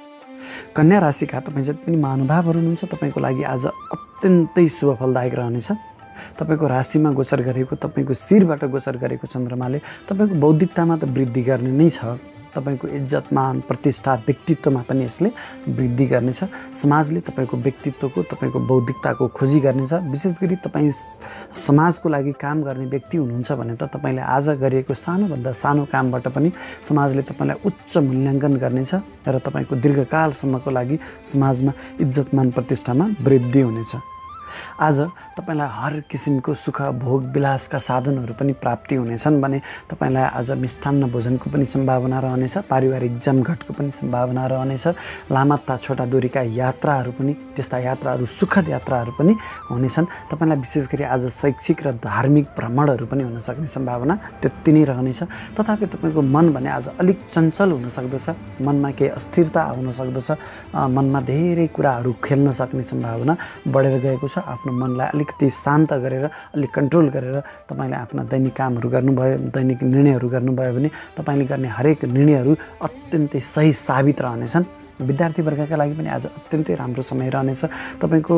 कन्या राशिका तपाईँ जति पनि महानुभावहरू हुनुहुन्छ तपाईको लागि आज अत्यन्तै शुभ फलदायक रहनेछ। तपाईको राशिमा गोचर गरेको, तपाईको शिरबाट गोचर गरेको चन्द्रमाले तपाईको बौद्धिकतामा त वृद्धि गर्ने नै छ। तपाईको इज्जत, मान, प्रतिष्ठा, व्यक्तित्वमा पनि यसले वृद्धि गर्नेछ। समाजले तपाईको व्यक्तित्वको, तपाईको बौद्धिकताको खोजी गर्नेछ। विशेष गरी तपाईँ समाजको लागि काम गर्ने व्यक्ति हुनुहुन्छ भने त तपाईले आज गरिएको सानोभन्दा सानो कामबाट पनि समाजले तपाईलाई उच्च मूल्याङ्कन गर्नेछ र तपाईको दीर्घकालसम्मको लागि समाजमा इज्जत, मान, प्रतिष्ठामा वृद्धि हुनेछ। आज तपाईलाई हर किसिमको सुख भोग विलासका साधनहरू पनि प्राप्ति हुनेछन् भने तपाईलाई आज मिष्ठान्न भोजनको पनि सम्भावना रहनेछ। पारिवारिक जमघटको पनि सम्भावना रहनेछ। लामा तथा छोटा दूरीका यात्राहरू पनि, त्यस्ता यात्राहरू सुखद यात्राहरू पनि हुनेछन्। तपाईलाई विशेष गरी आज शैक्षिक र धार्मिक भ्रमणहरू पनि हुन सक्ने सम्भावना त्यति नै रहनेछ। तथापि तपाईको मन भने आज अलिक चञ्चल हुन सक्दछ, मनमा केही अस्थिरता आउन सक्दछ, मनमा धेरै कुराहरू खेल्न सक्ने सम्भावना बढेर गएको छ। आफ्नो मनलाई अलिकति शान्त गरेर, अलिक कन्ट्रोल गरेर तपाईँले आफ्ना दैनिक कामहरू गर्नुभयो, दैनिक निर्णयहरू गर्नुभयो भने तपाईँले गर्ने हरेक निर्णयहरू अत्यन्तै सही साबित रहनेछन्। विद्यार्थी वर्गका लागि पनि आज अत्यन्तै राम्रो समय रहनेछ। तपाईँको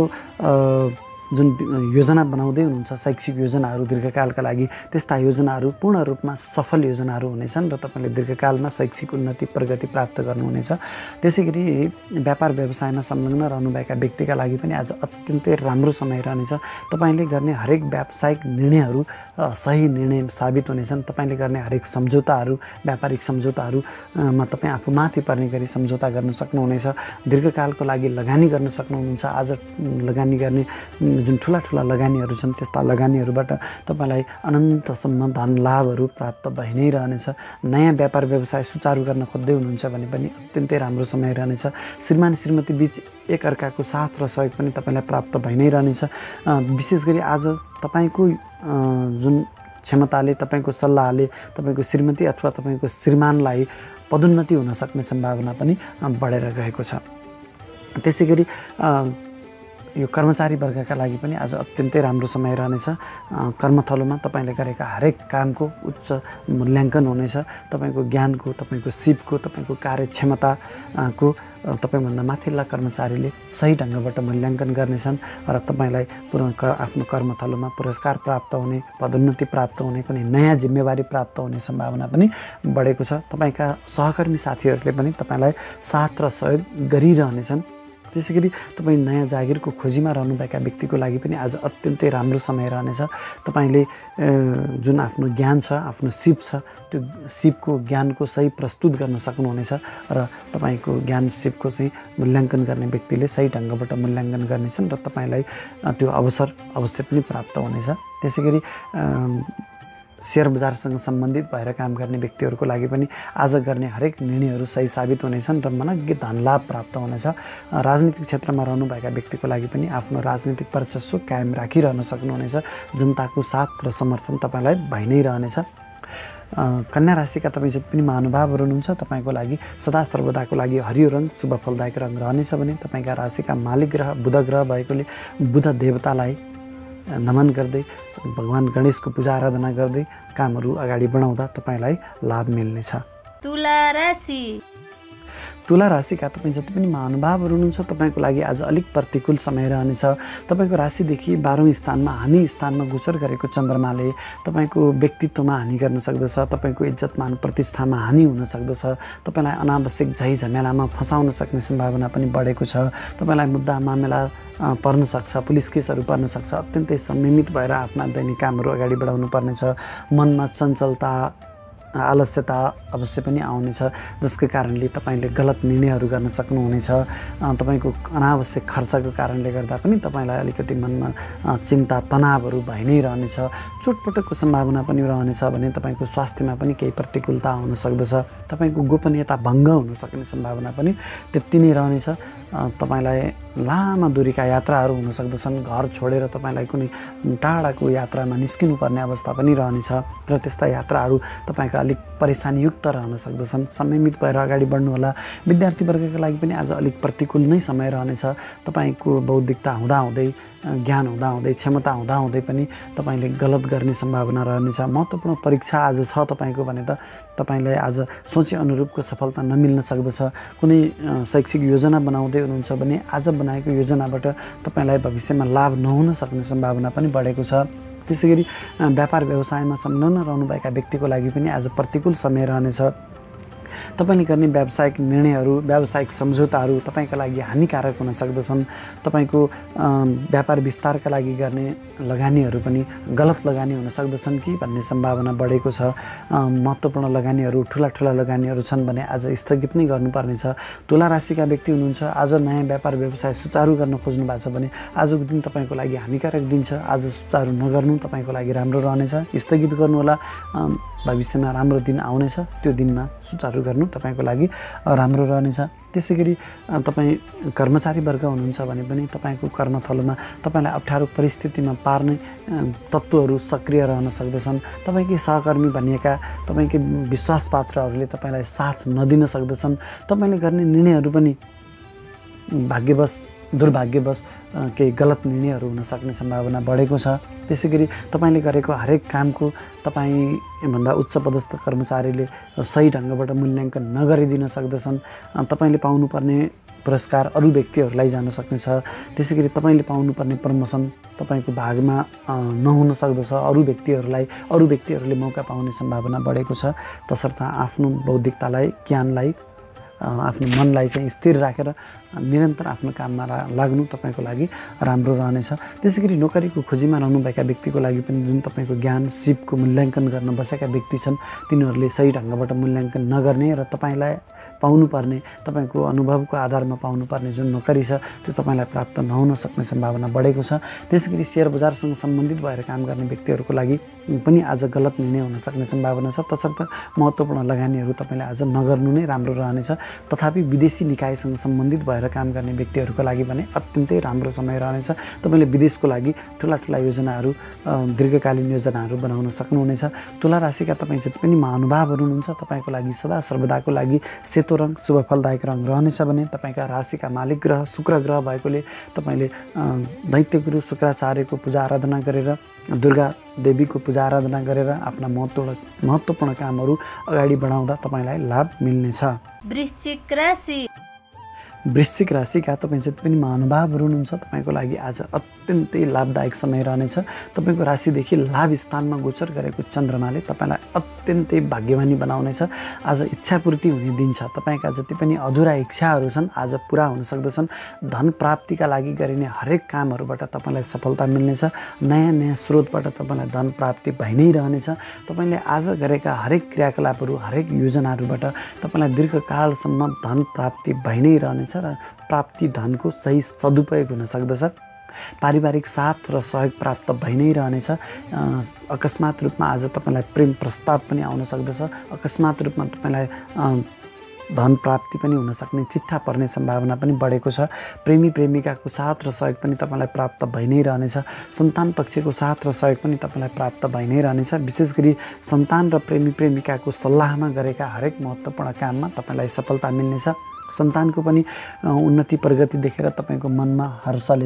जुन योजना बनाउँदै हुनुहुन्छ शैक्षिक योजनाहरू दीर्घकालका लागि, त्यस्ता योजनाहरू पूर्ण रूपमा सफल योजनाहरू हुनेछन् र तपाईँले दीर्घकालमा शैक्षिक उन्नति प्रगति प्राप्त गर्नुहुनेछ। त्यसै गरी व्यापार व्यवसायमा संलग्न रहनुभएका व्यक्तिका लागि पनि आज अत्यन्तै राम्रो समय रहनेछ। तपाईँले गर्ने हरेक व्यावसायिक निर्णयहरू सही निर्णय साबित हुनेछन्। तपाईँले गर्ने हरेक सम्झौताहरू, व्यापारिक सम्झौताहरूमा तपाईँ आफू माथि पर्ने गरी सम्झौता गर्न सक्नुहुनेछ। दीर्घकालको लागि लगानी गर्न सक्नुहुनेछ। आज लगानी गर्ने जुन ठुला ठुला लगानीहरू छन् त्यस्ता लगानीहरूबाट तपाईँलाई अनन्तसम्म धन लाभहरू प्राप्त भइ नै रहनेछ। नयाँ व्यापार व्यवसाय सुचारू गर्न खोज्दै हुनुहुन्छ भने पनि अत्यन्तै राम्रो समय रहनेछ। श्रीमान श्रीमती बीच एकअर्काको साथ र सहयोग पनि तपाईँलाई प्राप्त भइ नै रहनेछ। विशेष गरी आज तपाईँको जुन क्षमताले, तपाईँको सल्लाहले तपाईँको श्रीमती अथवा तपाईँको श्रीमानलाई पदोन्नति हुन सक्ने सम्भावना पनि बढेर गएको छ। त्यसै गरी यो कर्मचारी वर्गका लागि पनि आज अत्यन्तै राम्रो समय रहनेछ। कर्मथलोमा तपाईँले गरेका हरेक कामको उच्च मूल्याङ्कन हुनेछ। तपाईँको ज्ञानको, तपाईँको सिपको, तपाईँको कार्यक्षमताको तपाईँभन्दा माथिल्ला कर्मचारीले सही ढङ्गबाट मूल्याङ्कन गर्नेछन् र तपाईँलाई पुरा आफ्नो कर्मथलोमा पुरस्कार प्राप्त हुने, पदोन्नति प्राप्त हुने, कुनै नयाँ जिम्मेवारी प्राप्त हुने सम्भावना पनि बढेको छ। तपाईँका सहकर्मी साथीहरूले पनि तपाईँलाई साथ र सहयोग गरिरहनेछन्। त्यसै गरी तपाईँ नयाँ जागिरको खोजीमा रहनुभएका व्यक्तिको लागि पनि आज अत्यन्तै राम्रो समय रहनेछ। तपाईँले जुन आफ्नो ज्ञान छ, आफ्नो सिप छ, त्यो सिपको ज्ञानको सही प्रस्तुत गर्न सक्नुहुनेछ र तपाईँको ज्ञान सिपको चाहिँ मूल्याङ्कन गर्ने व्यक्तिले सही ढङ्गबाट मूल्याङ्कन गर्नेछन् र तपाईँलाई त्यो अवसर अवश्य पनि प्राप्त हुनेछ। त्यसै गरी शेयर बजारसँग सम्बन्धित भएर काम गर्ने व्यक्तिहरूको लागि पनि आज गर्ने हरेक निर्णयहरू सही साबित हुनेछन् र मनग्गे धन लाभ प्राप्त हुनेछ। राजनीतिक क्षेत्रमा रहनुभएका व्यक्तिको लागि पनि आफ्नो राजनीतिक वर्चस्व कायम राखिरहन सक्नुहुनेछ। जनताको साथ र समर्थन तपाईँलाई भइ नै रहनेछ। कन्या राशिका तपाईँ जति पनि महानुभावहरू हुनुहुन्छ तपाईँको लागि सदा सर्वदाको लागि हरियो रङ शुभ फलदायक रङ रहनेछ भने तपाईँका राशिका मालिक ग्रह बुध ग्रह भएकोले बुध देवतालाई नमन गर्दै भगवान गणेशको पूजा आराधना गर्दै कामहरू अगाडि बढाउँदा तपाईँलाई लाभ मिल्नेछ। तुला राशि तुला राशिका तपाईँ जति पनि महानुभावहरू हुनुहुन्छ तपाईँको लागि आज अलिक प्रतिकूल समय रहनेछ। तपाईँको राशिदेखि बाह्रौँ स्थानमा हानि स्थानमा गोचर गरेको चन्द्रमाले तपाईँको व्यक्तित्वमा हानि गर्न सक्दछ। तपाईँको इज्जत मान प्रतिष्ठामा हानि हुन सक्दछ। तपाईँलाई अनावश्यक झै झमेलामा फसाउन सक्ने सम्भावना पनि बढेको छ। तपाईँलाई मुद्दा मामला पर्न सक्छ, पुलिस केसहरू पर्न सक्छ। अत्यन्तै संयमित भएर आफ्ना दैनिक कामहरू अगाडि बढाउनु पर्नेछ। मनमा चञ्चलता आलस्यता अवश्य पनि आउनेछ, जसको कारणले तपाईँले गलत निर्णयहरू गर्न सक्नुहुनेछ। तपाईँको अनावश्यक खर्चको कारणले गर्दा पनि तपाईँलाई अलिकति मनमा चिन्ता तनावहरू भइ नै रहनेछ। चोटपटकको सम्भावना पनि रहनेछ भने तपाईँको स्वास्थ्यमा पनि केही प्रतिकूलता आउन सक्दछ। तपाईँको गोपनीयता भङ्ग हुन सक्ने सम्भावना पनि त्यति नै रहनेछ। तपाईँलाई लामा दूरीका यात्राहरू हुन सक्दछन्। घर छोडेर तपाईँलाई कुनै टाढाको यात्रामा निस्किनुपर्ने अवस्था पनि रहनेछ र त्यस्ता यात्राहरू तपाईँका अलिक परेशानीयुक्त रहन सक्दछन्। संयमित भएर अगाडि बढ्नुहोला। विद्यार्थी वर्गका लागि पनि आज अलिक प्रतिकूल नै समय रहनेछ। तपाईँको बौद्धिकता हुँदाहुँदै, ज्ञान हुँदाहुँदै, क्षमता हुँदाहुँदै पनि तपाईँले गलत गर्ने सम्भावना रहनेछ। महत्त्वपूर्ण परीक्षा आज छ तपाईँको भने त तपाईँलाई आज सोचे अनुरूपको सफलता नमिल्न सक्दछ। कुनै शैक्षिक योजना बनाउँदै हुनुहुन्छ भने आज बनाएको योजनाबाट तपाईँलाई भविष्यमा लाभ नहुन सक्ने सम्भावना पनि बढेको छ। त्यसै गरी व्यापार व्यवसायमा संलग्न रहनुभएका व्यक्तिको लागि पनि आज प्रतिकूल समय रहनेछ। तपाईँले गर्ने व्यावसायिक निर्णयहरू, व्यावसायिक सम्झौताहरू तपाईँका लागि हानिकारक हुन सक्दछन्। तपाईँको व्यापार विस्तारका लागि गर्ने लगानीहरू पनि गलत लगानी हुन सक्दछन् कि भन्ने सम्भावना बढेको छ। महत्त्वपूर्ण लगानीहरू, ठुला ठुला लगानीहरू छन् भने आज स्थगित नै गर्नुपर्नेछ। तुला राशिका व्यक्ति हुनुहुन्छ, आज नयाँ व्यापार व्यवसाय सुचारू गर्न खोज्नु भएको छ भने आजको दिन तपाईँको लागि हानिकारक दिन छ। आज सुचारू नगर्नु तपाईँको लागि राम्रो रहनेछ। स्थगित गर्नुहोला। भविष्यमा राम्रो दिन आउनेछ, त्यो दिनमा सुचारू गर्नु तपाईँको लागि राम्रो रहनेछ। त्यसै गरी तपाईँ कर्मचारी वर्ग हुनुहुन्छ भने पनि तपाईँको कर्मथलोमा तपाईँलाई अप्ठ्यारो परिस्थितिमा पार्ने तत्त्वहरू सक्रिय रहन सक्दछन्। तपाईँकै सहकर्मी भनिएका तपाईँकै विश्वासपात्रहरूले तपाईँलाई साथ नदिन सक्दछन्। तपाईँले गर्ने निर्णयहरू पनि भाग्यवश दुर्भाग्यवश केही गलत निर्णयहरू हुन सक्ने सम्भावना बढेको छ। त्यसै गरी तपाईँले गरेको हरेक कामको तपाईँभन्दा उच्च पदस्थ कर्मचारीले सही ढङ्गबाट मूल्याङ्कन नगरिदिन सक्दछन्। तपाईँले पाउनुपर्ने पुरस्कार अरू व्यक्तिहरूलाई जान सक्नेछ। त्यसै गरी तपाईँले पाउनुपर्ने प्रमोसन तपाईँको भागमा नहुन सक्दछ। अरू व्यक्तिहरूलाई अरू व्यक्तिहरूले मौका पाउने सम्भावना बढेको छ। तसर्थ आफ्नो बौद्धिकतालाई, ज्ञानलाई, आफ्नो मनलाई चाहिँ स्थिर राखेर निरन्तर आफ्नो काममा लाग्नु तपाईँको लागि राम्रो रहनेछ। त्यसै गरी नोकरीको खोजीमा रहनुभएका व्यक्तिको लागि पनि जुन तपाईँको ज्ञान सिपको मूल्याङ्कन गर्न बसेका व्यक्ति छन् तिनीहरूले सही ढङ्गबाट मूल्याङ्कन नगर्ने र तपाईँलाई पाउनुपर्ने, तपाईँको अनुभवको आधारमा पाउनुपर्ने जुन नोकरी छ त्यो तपाईँलाई प्राप्त नहुन सक्ने सम्भावना बढेको छ। त्यसै गरी सेयर बजारसँग सम्बन्धित भएर काम गर्ने व्यक्तिहरूको लागि पनि आज गलत निर्णय हुन सक्ने सम्भावना छ। तसर्थ महत्त्वपूर्ण लगानीहरू तपाईँले आज नगर्नु नै राम्रो रहनेछ। तथापि विदेशी निकायसँग सम्बन्धित भएर काम गर्ने व्यक्तिहरूको लागि भने अत्यन्तै राम्रो समय रहनेछ। तपाईँले विदेशको लागि ठुला ठुला योजनाहरू, दीर्घकालीन योजनाहरू बनाउन सक्नुहुनेछ। तुला राशिका तपाईँ जति पनि महानुभावहरू हुनुहुन्छ तपाईँको लागि सदा सर्वदाको लागि सेतो रङ शुभ फलदायक रङ रहनेछ भने तपाईँका राशिका मालिक ग्रह शुक्र ग्रह भएकोले तपाईँले दैत्यगुरु शुक्राचार्यको पूजा आराधना गरेर, दुर्गा देवीको पूजा आराधना गरेर आफ्ना महत्त्वपूर्ण महत्त्वपूर्ण कामहरू अगाडि बढाउँदा तपाईँलाई लाभ मिल्नेछ। वृश्चिक राशि वृश्चिक राशिका तपाईँ जति पनि महानुभावहरू हुनुहुन्छ तपाईँको लागि आज अत्यन्तै लाभदायक समय रहनेछ। तपाईँको राशिदेखि लाभ स्थानमा गोचर गरेको चन्द्रमाले तपाईँलाई अत्यन्तै भाग्यवानी बनाउनेछ। आज इच्छापूर्ति हुने दिन छ। तपाईँका जति पनि अधुरा इच्छाहरू छन् आज पुरा हुन सक्दछन्। धन प्राप्तिका लागि गरिने हरेक कामहरूबाट तपाईँलाई सफलता मिल्नेछ। नयाँ नयाँ स्रोतबाट तपाईँलाई धन प्राप्ति भइ नै रहनेछ। तपाईँले आज गरेका हरेक क्रियाकलापहरू, हरेक योजनाहरूबाट तपाईँलाई दीर्घकालसम्म धन प्राप्ति भइ नै रहनेछ र प्राप्ति धनको सही सदुपयोग हुन सक्दछ। पारिवारिक साथ र सहयोग प्राप्त भइ नै रहनेछ। अकस्मात रूपमा आज तपाईँलाई प्रेम प्रस्ताव पनि आउन सक्दछ। अकस्मात रूपमा तपाईँलाई धन प्राप्ति पनि हुन सक्ने, चिट्ठा पर्ने सम्भावना पनि बढेको छ। प्रेमी प्रेमिकाको साथ र सहयोग पनि तपाईँलाई प्राप्त भइ नै रहनेछ। सन्तान पक्षको साथ र सहयोग पनि तपाईँलाई प्राप्त भइ नै रहनेछ। विशेष गरी सन्तान र प्रेमी प्रेमिकाको सल्लाहमा गरेका हरेक महत्त्वपूर्ण काममा तपाईँलाई सफलता मिल्नेछ। सन्तानको पनि उन्नति प्रगति देखेर तपाईँको मनमा हर्षले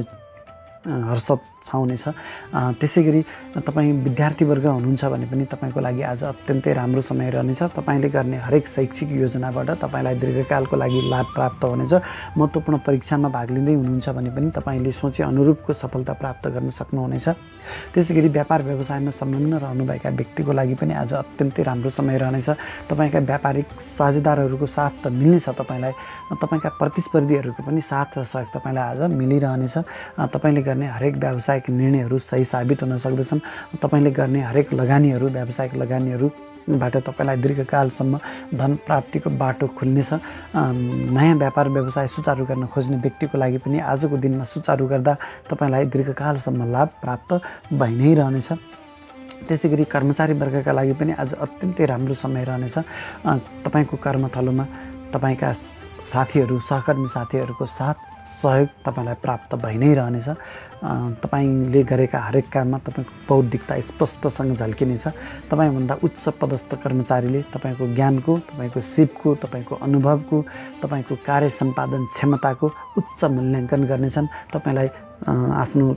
हर्ष छाउनेछ। त्यसै गरी तपाईँ विद्यार्थीवर्ग हुनुहुन्छ भने पनि तपाईँको लागि आज अत्यन्तै राम्रो समय रहनेछ। तपाईँले गर्ने हरेक शैक्षिक योजनाबाट तपाईँलाई दीर्घकालको लागि लाभ प्राप्त हुनेछ। महत्त्वपूर्ण परीक्षामा भाग लिँदै हुनुहुन्छ भने पनि तपाईँले सोचे अनुरूपको सफलता प्राप्त गर्न सक्नुहुनेछ। त्यसै गरी व्यापार व्यवसायमा संलग्न रहनुभएका व्यक्तिको लागि पनि आज अत्यन्तै राम्रो समय रहनेछ। तपाईँका व्यापारिक साझेदारहरूको साथ त मिल्नेछ तपाईँलाई, तपाईँका प्रतिस्पर्धीहरूको पनि साथ र सहयोग तपाईँलाई आज मिलिरहनेछ। तपाईँले गर्ने हरेक व्यावसायिक निर्णयहरू सही साबित हुन सक्दछन्। तपाईँले गर्ने हरेक लगानीहरू, व्यावसायिक लगानीहरूबाट तपाईँलाई दीर्घकालसम्म धन प्राप्तिको बाटो खुल्नेछ। नयाँ व्यापार व्यवसाय सुचारू गर्न खोज्ने व्यक्तिको लागि पनि आजको दिनमा सुचारू गर्दा तपाईँलाई दीर्घकालसम्म लाभ प्राप्त भइ नै रहनेछ। त्यसै गरी कर्मचारी वर्गका लागि पनि आज अत्यन्तै राम्रो समय रहनेछ। तपाईँको कर्मथलोमा तपाईँका साथीहरू, सहकर्मी साथीहरूको साथ सहयोग तपाईँलाई प्राप्त भइ नै रहनेछ। तपाईँले गरेका हरेक काममा तपाईँको बौद्धिकता स्पष्टसँग झल्किनेछ। तपाईँभन्दा उच्च पदस्थ कर्मचारीले तपाईँको ज्ञानको, तपाईँको सिपको, तपाईँको अनुभवको, तपाईँको कार्य सम्पादन क्षमताको उच्च मूल्याङ्कन गर्नेछन्। तपाईँलाई आफ्नो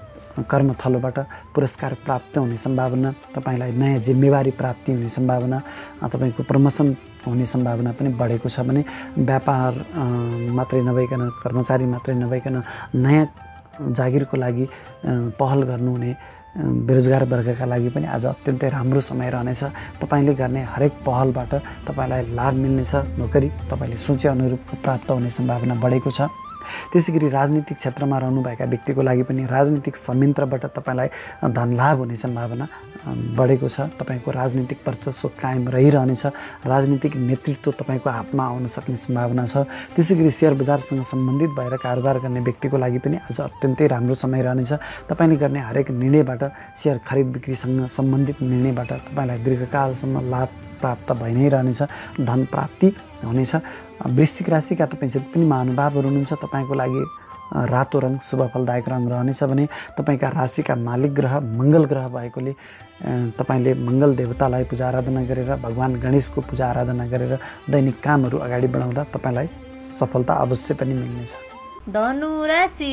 कर्मथलोबाट पुरस्कार प्राप्त हुने सम्भावना, तपाईँलाई नयाँ जिम्मेवारी प्राप्ति हुने सम्भावना, तपाईँको प्रमोसन हुने सम्भावना पनि बढेको छ भने व्यापार मात्रै नभइकन, कर्मचारी मात्रै नभइकन नयाँ जागिरको लागि पहल गर्नुहुने बेरोजगार वर्गका लागि पनि आज अत्यन्तै राम्रो समय रहनेछ। तपाईँले गर्ने हरेक पहलबाट तपाईँलाई लाभ मिल्नेछ। नोकरी तपाईँले सोचे अनुरूपको प्राप्त हुने सम्भावना बढेको छ। त्यसै गरी राजनीतिक क्षेत्रमा रहनुभएका व्यक्तिको लागि पनि राजनीतिक संयन्त्रबाट तपाईँलाई धन लाभ हुने सम्भावना बढेको छ। तपाईँको राजनीतिक वर्चस्व कायम रहिरहनेछ। राजनीतिक नेतृत्व तपाईँको हातमा आउन सक्ने सम्भावना छ। त्यसै गरी सेयर बजारसँग सम्बन्धित भएर कारोबार गर्ने व्यक्तिको लागि पनि आज अत्यन्तै राम्रो समय रहनेछ। तपाईँले गर्ने हरेक निर्णयबाट, सेयर खरिद बिक्रीसँग सम्बन्धित निर्णयबाट तपाईँलाई दीर्घकालसम्म लाभ प्राप्त भइ नै रहनेछ। धन प्राप्ति हुनेछ। वृश्चिक राशिका तपाईँ जति पनि महानुभावहरू हुनुहुन्छ, तपाईँको लागि रातो रङ शुभ फलदायक रङ रहनेछ भने तपाईँका राशिका मालिक ग्रह मङ्गल ग्रह भएकोले तपाईँले मङ्गल देवतालाई पूजा आराधना गरेर, भगवान् गणेशको पूजा आराधना गरेर दैनिक कामहरू अगाडि बढाउँदा तपाईँलाई सफलता अवश्य पनि मिल्नेछ। धनु राशि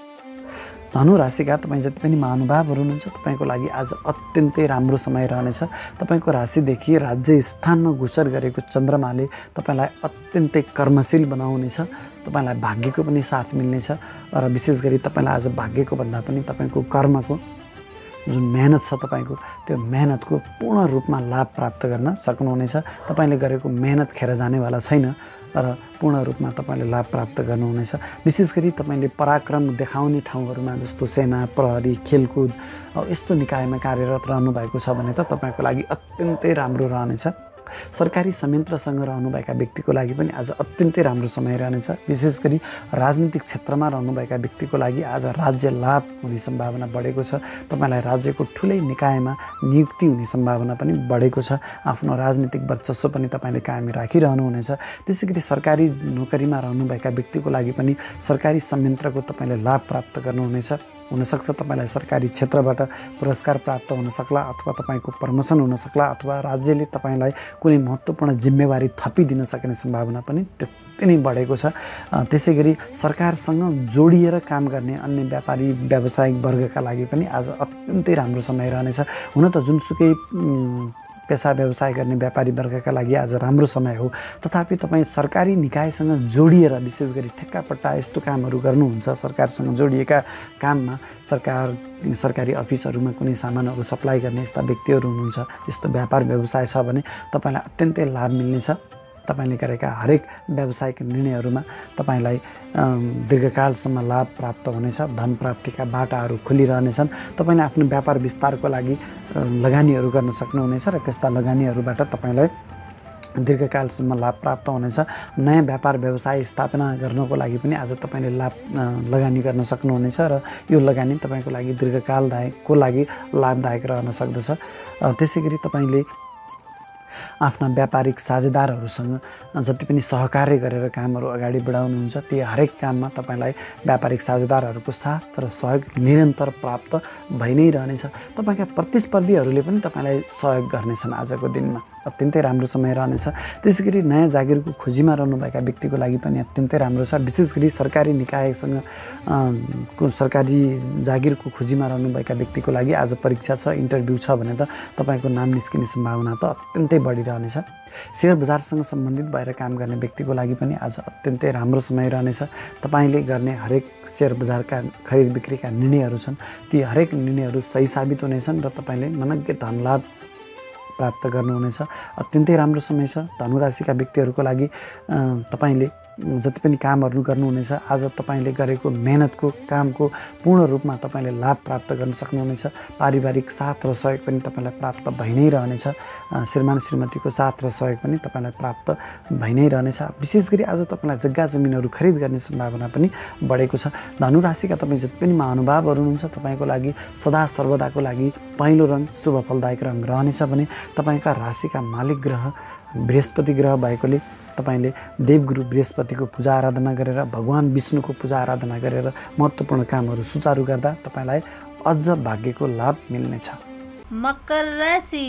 धनु राशिका तपाईँ जति पनि महानुभावहरू हुनुहुन्छ, तपाईँको लागि आज अत्यन्तै राम्रो समय रहनेछ। तपाईँको राशिदेखि राज्य स्थानमा गोचर गरेको चन्द्रमाले तपाईँलाई अत्यन्तै कर्मशील बनाउनेछ। तपाईँलाई भाग्यको पनि साथ मिल्नेछ र विशेष गरी तपाईँलाई आज भाग्यको भन्दा पनि तपाईँको कर्मको जुन मेहनत छ, तपाईँको त्यो मेहनतको पूर्ण रूपमा लाभ प्राप्त गर्न सक्नुहुनेछ। तपाईँले गरेको मेहनत खेर जानेवाला छैन र पूर्ण रूपमा तपाईँले लाभ प्राप्त गर्नुहुनेछ। विशेष गरी तपाईँले पराक्रम देखाउने ठाउँहरूमा जस्तो सेना, प्रहरी, खेलकुद यस्तो निकायमा कार्यरत रहनुभएको छ भने त तपाईँको लागि अत्यन्तै राम्रो रहनेछ। सरकारी संयन्त्रसँग रहनुभएका व्यक्तिको लागि पनि आज अत्यन्तै राम्रो समय रहनेछ। विशेष गरी राजनीतिक क्षेत्रमा रहनुभएका व्यक्तिको लागि आज राज्य लाभ हुने सम्भावना बढेको छ। तपाईँलाई राज्यको ठुलै निकायमा नियुक्ति हुने सम्भावना पनि बढेको छ। आफ्नो राजनीतिक वर्चस्व पनि तपाईँले कायम राखिरहनुहुनेछ। त्यसै गरी सरकारी नोकरीमा रहनुभएका व्यक्तिको लागि पनि सरकारी संयन्त्रको तपाईँले लाभ प्राप्त गर्नुहुनेछ। हुनसक्छ तपाईँलाई सरकारी क्षेत्रबाट पुरस्कार प्राप्त हुन सक्ला, अथवा तपाईँको प्रमोसन हुन सक्ला, अथवा राज्यले तपाईँलाई कुनै महत्त्वपूर्ण जिम्मेवारी थपिदिन सक्ने सम्भावना पनि त्यति नै बढेको छ। त्यसै गरी सरकारसँग जोडिएर काम गर्ने अन्य व्यापारी व्यावसायिक वर्गका लागि पनि आज अत्यन्तै राम्रो समय रहनेछ। हुन त जुनसुकै पेसा व्यवसाय गर्ने व्यापारी वर्गका लागि आज राम्रो समय हो, तथापि तपाईँ सरकारी निकायसँग जोडिएर विशेष गरी ठेक्कापट्टा यस्तो कामहरू गर्नुहुन्छ, सरकारसँग जोडिएका काममा सरकार सरकारी अफिसहरूमा कुनै सामानहरू सप्लाई गर्ने यस्ता व्यक्तिहरू हुनुहुन्छ, यस्तो व्यापार व्यवसाय छ भने तपाईँलाई अत्यन्तै लाभ मिल्नेछ। तपाईँले गरेका हरेक व्यावसायिक निर्णयहरूमा तपाईँलाई दीर्घकालसम्म लाभ प्राप्त हुनेछ। धन प्राप्तिका बाटाहरू खुलिरहनेछन्। तपाईँले आफ्नो व्यापार विस्तारको लागि लगानीहरू गर्न सक्नुहुनेछ र त्यस्ता लगानीहरूबाट तपाईँलाई दीर्घकालसम्म लाभ प्राप्त हुनेछ। नयाँ व्यापार व्यवसाय स्थापना गर्नको लागि पनि आज तपाईँले लाभ लगानी गर्न सक्नुहुनेछ र यो लगानी तपाईँको लागि दीर्घकालदायकको लागि लाभदायक रहन सक्दछ। त्यसै गरी तपाईँले आफ्ना व्यापारिक साझेदारहरूसँग जति पनि सहकार्य गरेर कामहरू अगाडि बढाउनुहुन्छ ती हरेक काममा तपाईँलाई व्यापारिक साझेदारहरूको साथ र सहयोग निरन्तर प्राप्त भइ नै रहनेछ। तपाईँका प्रतिस्पर्धीहरूले पनि तपाईँलाई सहयोग गर्नेछन्। आजको दिनमा अत्यन्तै राम्रो समय रहनेछ। त्यसै गरी नयाँ जागिरको खोजीमा रहनुभएका व्यक्तिको लागि पनि अत्यन्तै राम्रो छ। विशेष गरी सरकारी निकायसँग सरकारी जागिरको खोजीमा रहनुभएका व्यक्तिको लागि आज परीक्षा छ, इन्टरभ्यू छ भने त तपाईँको नाम निस्किने सम्भावना त अत्यन्तै बढिरहनेछ। सेयर बजारसँग सम्बन्धित भएर काम गर्ने व्यक्तिको लागि पनि आज अत्यन्तै राम्रो समय रहनेछ। तपाईँले गर्ने हरेक सेयर बजारका खरिद बिक्रीका निर्णयहरू छन् ती हरेक निर्णयहरू सही साबित हुनेछन् र तपाईँले मनग्य धनलाभ प्राप्त गर्नुहुनेछ। अत्यन्तै राम्रो समय छ। धनुराशिका व्यक्तिहरूको लागि तपाईँले जति पनि कामहरू गर्नुहुनेछ आज तपाईँले गरेको मेहनतको कामको पूर्ण रूपमा तपाईँले लाभ प्राप्त गर्न सक्नुहुनेछ। पारिवारिक साथ र सहयोग पनि तपाईँलाई प्राप्त भइ नै रहनेछ। श्रीमान श्रीमतीको साथ र सहयोग पनि तपाईँलाई प्राप्त भइ नै रहनेछ। विशेष गरी आज तपाईँलाई जग्गा जमिनहरू खरिद गर्ने सम्भावना पनि बढेको छ। धनुराशिका तपाईँ जति पनि महानुभावहरू हुनुहुन्छ तपाईँको लागि सदा सर्वदाको लागि पहेँलो रङ शुभ फलदायक रङ रहनेछ भने तपाईँका राशिका मालिक ग्रह बृहस्पति ग्रह भएकोले तपाईँले देवगुरु बृहस्पतिको पूजा आराधना गरेर भगवान विष्णुको पूजा आराधना गरेर महत्त्वपूर्ण कामहरू सुचारू गर्दा तपाईँलाई अझ भाग्यको लाभ मिल्नेछ। मकर राशि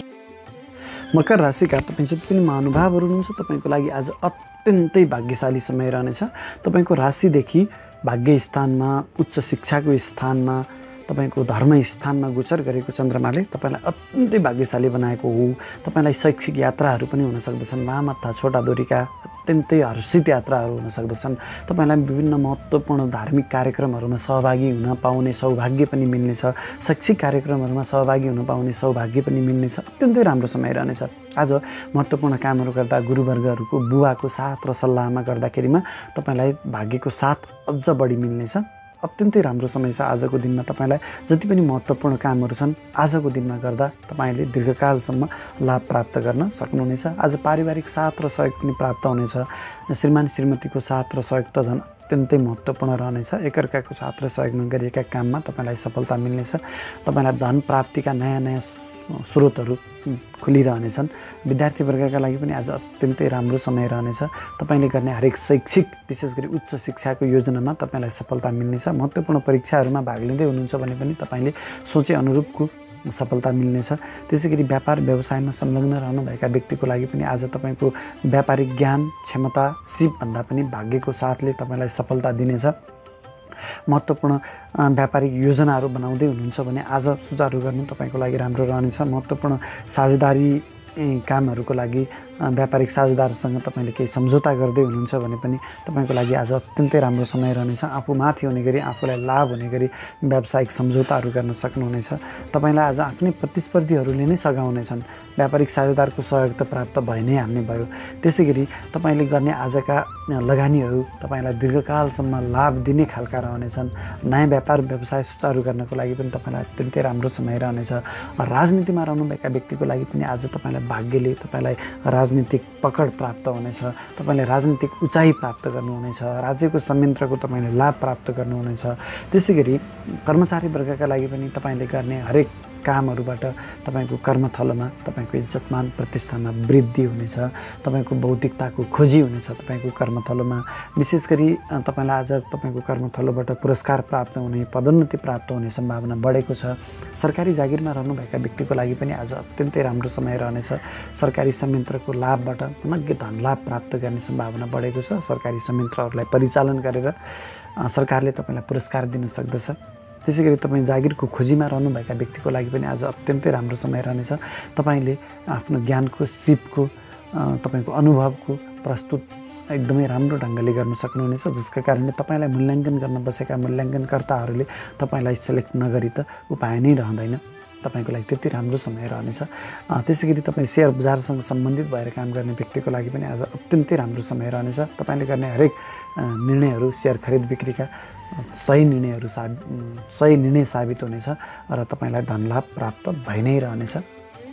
मकर राशिका तपाईँ जति पनि महानुभावहरू हुनुहुन्छ तपाईँको लागि आज अत्यन्तै भाग्यशाली समय रहनेछ। तपाईँको राशिदेखि भाग्य स्थानमा उच्च शिक्षाको स्थानमा तपाईँको धर्म स्थानमा गोचर गरेको चन्द्रमाले तपाईँलाई अत्यन्तै भाग्यशाली बनाएको हो। तपाईँलाई शैक्षिक यात्राहरू पनि हुन सक्दछन्। लामा तथा छोटा दूरीका अत्यन्तै हर्षित यात्राहरू हुन सक्दछन्। तपाईँलाई विभिन्न महत्त्वपूर्ण धार्मिक कार्यक्रमहरूमा सहभागी हुन पाउने सौभाग्य पनि मिल्नेछ। शैक्षिक कार्यक्रमहरूमा सहभागी हुन पाउने सौभाग्य पनि मिल्नेछ। अत्यन्तै राम्रो समय रहनेछ। आज महत्त्वपूर्ण कामहरू गर्दा गुरुवर्गहरूको बुवाको साथ र सल्लाहमा गर्दाखेरिमा तपाईँलाई भाग्यको साथ अझ बढी मिल्नेछ। अत्यन्तै राम्रो समय छ। आजको दिनमा तपाईँलाई जति पनि महत्त्वपूर्ण कामहरू छन् आजको दिनमा गर्दा तपाईँले दीर्घकालसम्म लाभ प्राप्त गर्न सक्नुहुनेछ। आज पारिवारिक साथ र सहयोग पनि प्राप्त हुनेछ। श्रीमान श्रीमतीको साथ र सहयोग त झन् अत्यन्तै महत्त्वपूर्ण रहनेछ। एकअर्काको साथ र सहयोगमा गरिएका काममा तपाईँलाई सफलता मिल्नेछ। तपाईँलाई धन प्राप्तिका नयाँ नयाँ स्रोतहरू खुलिरहनेछन्। विद्यार्थी वर्गका लागि पनि आज अत्यन्तै राम्रो समय रहनेछ। तपाईँले गर्ने हरेक शैक्षिक विशेष गरी उच्च शिक्षाको योजनामा तपाईँलाई सफलता मिल्नेछ। महत्त्वपूर्ण परीक्षाहरूमा भाग लिँदै हुनुहुन्छ भने पनि तपाईँले सोचे अनुरूपको सफलता मिल्नेछ। त्यसै गरी व्यापार व्यवसायमा संलग्न रहनुभएका व्यक्तिको लागि पनि आज तपाईँको व्यापारिक ज्ञान क्षमता सिपभन्दा पनि भाग्यको साथले तपाईँलाई सफलता दिनेछ। महत्त्वपूर्ण व्यापारिक योजनाहरू बनाउँदै हुनुहुन्छ भने आज सुचारू गर्नु तपाईँको लागि राम्रो रहनेछ। महत्त्वपूर्ण साझेदारी कामहरूको लागि व्यापारिक साझेदारसँग तपाईँले केही सम्झौता गर्दै हुनुहुन्छ भने पनि तपाईँको लागि आज अत्यन्तै राम्रो समय रहनेछ। आफू माथि हुने गरी आफूलाई लाभ हुने गरी व्यावसायिक सम्झौताहरू गर्न सक्नुहुनेछ। तपाईँलाई आज आफ्नै प्रतिस्पर्धीहरूले नै सघाउनेछन्। व्यापारिक साझेदारको सहयोग त प्राप्त भइ नै हाल्ने भयो। त्यसै गरी तपाईँले गर्ने आजका लगानीहरू तपाईँलाई दीर्घकालसम्म लाभ दिने खालका रहनेछन्। नयाँ व्यापार व्यवसाय सुचारू गर्नको लागि पनि तपाईँलाई अत्यन्तै राम्रो समय रहनेछ। राजनीतिमा रहनुभएका व्यक्तिको लागि पनि आज तपाईँलाई भाग्यले तपाईँलाई राजनीतिक पकड प्राप्त हुनेछ। तपाईँले राजनीतिक उचाइ प्राप्त गर्नुहुनेछ। राज्यको संयन्त्रको तपाईँले लाभ प्राप्त गर्नुहुनेछ। त्यसै गरी कर्मचारी वर्गका लागि पनि तपाईँले गर्ने हरेक कामहरूबाट तपाईँको कर्मथलोमा तपाईँको इज्जतमान प्रतिष्ठामा वृद्धि हुनेछ। तपाईँको बौद्धिकताको खोजी हुनेछ। तपाईँको कर्मथलोमा विशेष गरी तपाईँलाई आज तपाईँको कर्मथलोबाट पुरस्कार प्राप्त हुने पदोन्नति प्राप्त हुने सम्भावना बढेको छ। सरकारी जागिरमा रहनुभएका व्यक्तिको लागि पनि आज अत्यन्तै राम्रो समय रहनेछ। सरकारी संयन्त्रको लाभबाट मनग्य धन लाभ प्राप्त गर्ने सम्भावना बढेको छ। सरकारी संयन्त्रहरूलाई परिचालन गरेर सरकारले तपाईँलाई पुरस्कार दिन सक्दछ। त्यसै गरी तपाईँ जागिरको खोजीमा रहनुभएका व्यक्तिको लागि पनि आज अत्यन्तै राम्रो समय रहनेछ। तपाईँले आफ्नो ज्ञानको सिपको तपाईँको अनुभवको प्रस्तुत एकदमै राम्रो ढङ्गले गर्न सक्नुहुनेछ, जसका कारणले तपाईँलाई मूल्याङ्कन गर्न बसेका मूल्याङ्कनकर्ताहरूले तपाईँलाई सेलेक्ट नगरी त उपाय नै रहँदैन। तपाईँको लागि त्यति राम्रो समय रहनेछ। त्यसै गरी तपाईँ सेयर बजारसँग सम्बन्धित भएर काम गर्ने व्यक्तिको लागि पनि आज अत्यन्तै राम्रो समय रहनेछ। तपाईँले गर्ने हरेक निर्णयहरू सेयर खरिद बिक्रीका सही निर्णयहरू साबित सही निर्णय साबित हुनेछ र तपाईँलाई धनलाभ प्राप्त भइ नै रहनेछ।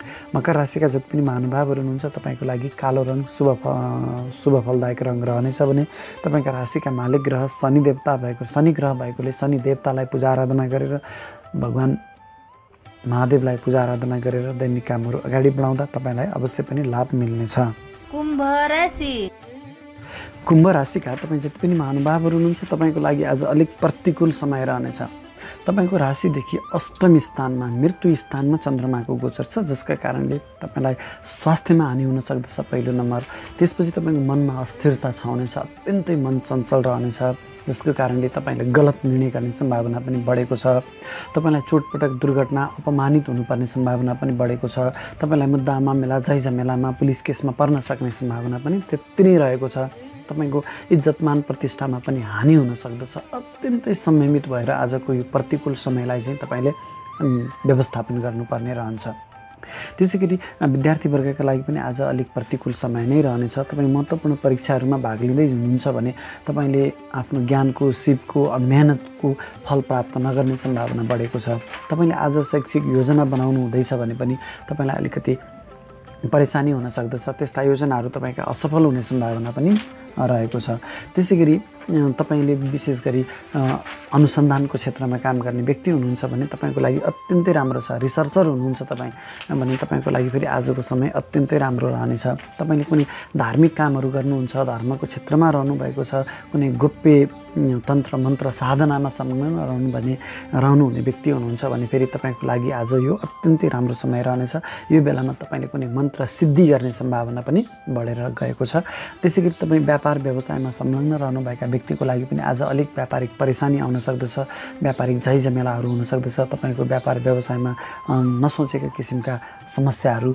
मकर राशिका जति पनि महानुभावहरू हुनुहुन्छ तपाईँको लागि कालो रङ शुभ शुभ फलदायक रङ रहनेछ भने तपाईँका राशिका मालिक ग्रह शनि देवता भएको शनि ग्रह भएकोले शनि देवतालाई पूजा आराधना गरेर भगवान महादेवलाई पूजा आराधना गरेर दैनिक कामहरू अगाडि बढाउँदा तपाईँलाई अवश्य पनि लाभ मिल्नेछ। कुम्भ राशि कुम्भ राशिका तपाईँ जति पनि महानुभावहरू हुनुहुन्छ तपाईँको लागि आज अलिक प्रतिकूल समय रहनेछ। तपाईँको राशिदेखि अष्टम स्थानमा मृत्यु स्थानमा चन्द्रमाको गोचर छ, जसका कारणले तपाईँलाई स्वास्थ्यमा हानि हुन सक्दछ पहिलो नम्बर। त्यसपछि तपाईँको मनमा अस्थिरता छाउनेछ, अत्यन्तै मन चञ्चल रहनेछ, जसको कारणले तपाईँले गलत निर्णय गर्ने सम्भावना पनि बढेको छ। तपाईँलाई चोटपटक दुर्घटना अपमानित हुनुपर्ने सम्भावना पनि बढेको छ। तपाईँलाई मुद्दा मामिला झैझमेलामा पुलिस केसमा पर्न सक्ने सम्भावना पनि त्यति नै रहेको छ। तपाईँको इज्जतमान प्रतिष्ठामा पनि हानि हुन सक्दछ। अत्यन्तै संयमित भएर आजको यो प्रतिकूल समयलाई चाहिँ तपाईँले व्यवस्थापन गर्नुपर्ने रहन्छ। त्यसै गरी विद्यार्थी वर्गका लागि पनि आज अलिक प्रतिकूल समय नै रहनेछ। तपाईँ महत्त्वपूर्ण परीक्षाहरूमा भाग लिँदै हुनुहुन्छ भने तपाईँले आफ्नो ज्ञानको सिपको मेहनतको फल प्राप्त नगर्ने सम्भावना बढेको छ। तपाईँले आज शैक्षिक योजना बनाउनु हुँदैछ भने पनि तपाईँलाई अलिकति परेशानी हुन सक्दछ। त्यस्ता योजनाहरू तपाईँका असफल हुने सम्भावना पनि रहेको छ। त्यसै गरी तपाईँले विशेष गरी अनुसन्धानको क्षेत्रमा काम गर्ने व्यक्ति हुनुहुन्छ भने तपाईँको लागि अत्यन्तै राम्रो छ। रिसर्चर हुनुहुन्छ तपाईँ भने तपाईँको लागि फेरि आजको समय अत्यन्तै राम्रो रहनेछ। तपाईँले कुनै धार्मिक कामहरू गर्नुहुन्छ, धर्मको क्षेत्रमा रहनुभएको छ, कुनै गोप्य तन्त्र मन्त्र साधनामा संलग्न रहनु भने रहनुहुने व्यक्ति हुनुहुन्छ भने फेरि तपाईँको लागि आज यो अत्यन्तै राम्रो समय रहनेछ। यो बेलामा तपाईँले कुनै मन्त्र सिद्धि गर्ने सम्भावना पनि बढेर गएको छ। त्यसै गरी तपाईँ व्यापार व्यवसायमा संलग्न रहनुभएका व्यक्तिको लागि पनि आज अलिक व्यापारिक परेशानी आउन सक्दछ, व्यापारिक झैझमेलाहरू हुन सक्दछ। तपाईँको व्यापार व्यवसायमा नसोचेका किसिमका समस्याहरू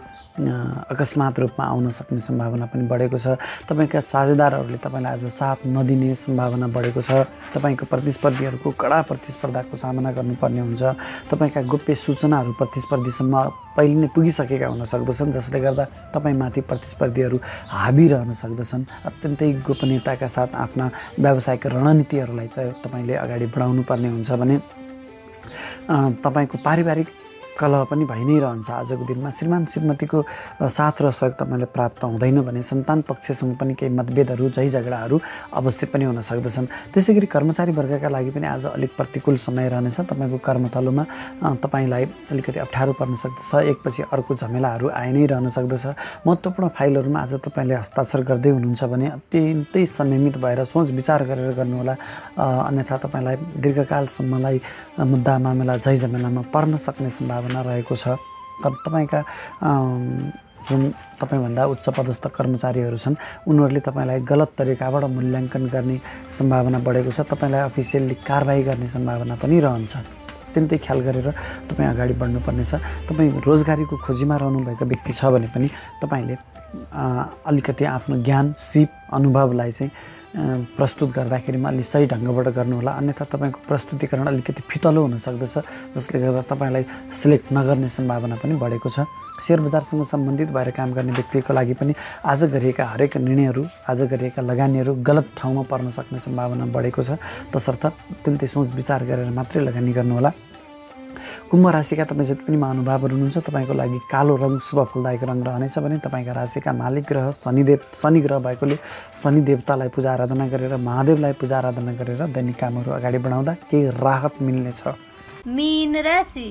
अकस्मात रूपमा आउन सक्ने सम्भावना पनि बढेको छ। तपाईँका साझेदारहरूले तपाईँलाई आज साथ नदिने सम्भावना बढेको छ। तपाईँको प्रतिस्पर्धीहरूको कडा प्रतिस्पर्धाको सामना गर्नुपर्ने हुन्छ। तपाईँका गोप्य सूचनाहरू प्रतिस्पर्धीसम्म पहिले नै पुगिसकेका हुन सक्दछन्, जसले गर्दा तपाईँमाथि प्रतिस्पर्धीहरू हाबी रहन सक्दछन्। अत्यन्तै गोपनीयताका साथ आफ्ना व्यावसायिक रणनीतिहरूलाई त तपाईँले अगाडि बढाउनु पर्ने हुन्छ भने तपाईँको पारिवारिक कलह पनि भइ नै रहन्छ। आजको दिनमा श्रीमान श्रीमतीको साथ र सहयोग तपाईँले प्राप्त हुँदैन भने सन्तान पक्षसँग पनि केही मतभेदहरू झै झगडाहरू अवश्य पनि हुन सक्दछन्। त्यसै गरी कर्मचारी वर्गका लागि पनि आज अलिक प्रतिकूल समय रहनेछ। तपाईँको कर्मथलोमा तपाईँलाई अलिकति अप्ठ्यारो पर्न सक्दछ, एकपछि अर्को झमेलाहरू आइ नै रहन सक्दछ। महत्त्वपूर्ण फाइलहरूमा आज तपाईँले हस्ताक्षर गर्दै हुनुहुन्छ भने अत्यन्तै संयमित भएर सोच विचार गरेर गर्नुहोला, अन्यथा तपाईँलाई दीर्घकालसम्मलाई मुद्दा मामिला झैझमेलामा पर्न सक्ने सम्भावना रहेको छ। तपाईँका जुन तपाईँभन्दा उच्च पदस्थ कर्मचारीहरू छन् उनीहरूले तपाईँलाई गलत तरिकाबाट मूल्याङ्कन गर्ने सम्भावना बढेको छ। तपाईँलाई अफिसियल्ली कारबाही गर्ने सम्भावना पनि रहन्छ। अत्यन्तै ख्याल गरेर तपाईँ अगाडि बढ्नुपर्नेछ। तपाईँ रोजगारीको खोजीमा रहनुभएको व्यक्ति छ भने पनि तपाईँले अलिकति आफ्नो ज्ञान सिप अनुभवलाई चाहिँ प्रस्तुत गर्दाखेरिमा अलि सही ढङ्गबाट गर्नुहोला, अन्यथा तपाईँको प्रस्तुतिकरण अलिकति फितलो हुन सक्दछ, जसले गर्दा तपाईँलाई सिलेक्ट नगर्ने सम्भावना पनि बढेको छ। सेयर बजारसँग सम्बन्धित भएर काम गर्ने व्यक्तिको लागि पनि आज गरिएका हरेक निर्णयहरू, आज गरिएका लगानीहरू गलत ठाउँमा पर्न सक्ने सम्भावना बढेको छ। तसर्थ अत्यन्तै सोच विचार गरेर मात्रै लगानी गर्नुहोला। कुम्भ राशिका तपाईँ जति पनि महानुभावहरू हुनुहुन्छ तपाईँको लागि कालो रङ शुभ फलदायक रङ रहनेछ भने तपाईँका राशिका मालिक ग्रह शनिदेव शनि ग्रह भएकोले शनि देवतालाई पूजा आराधना गरेर महादेवलाई पूजा आराधना गरेर दैनिक कामहरू अगाडि बढाउँदा केही राहत मिल्नेछ। मीन राशि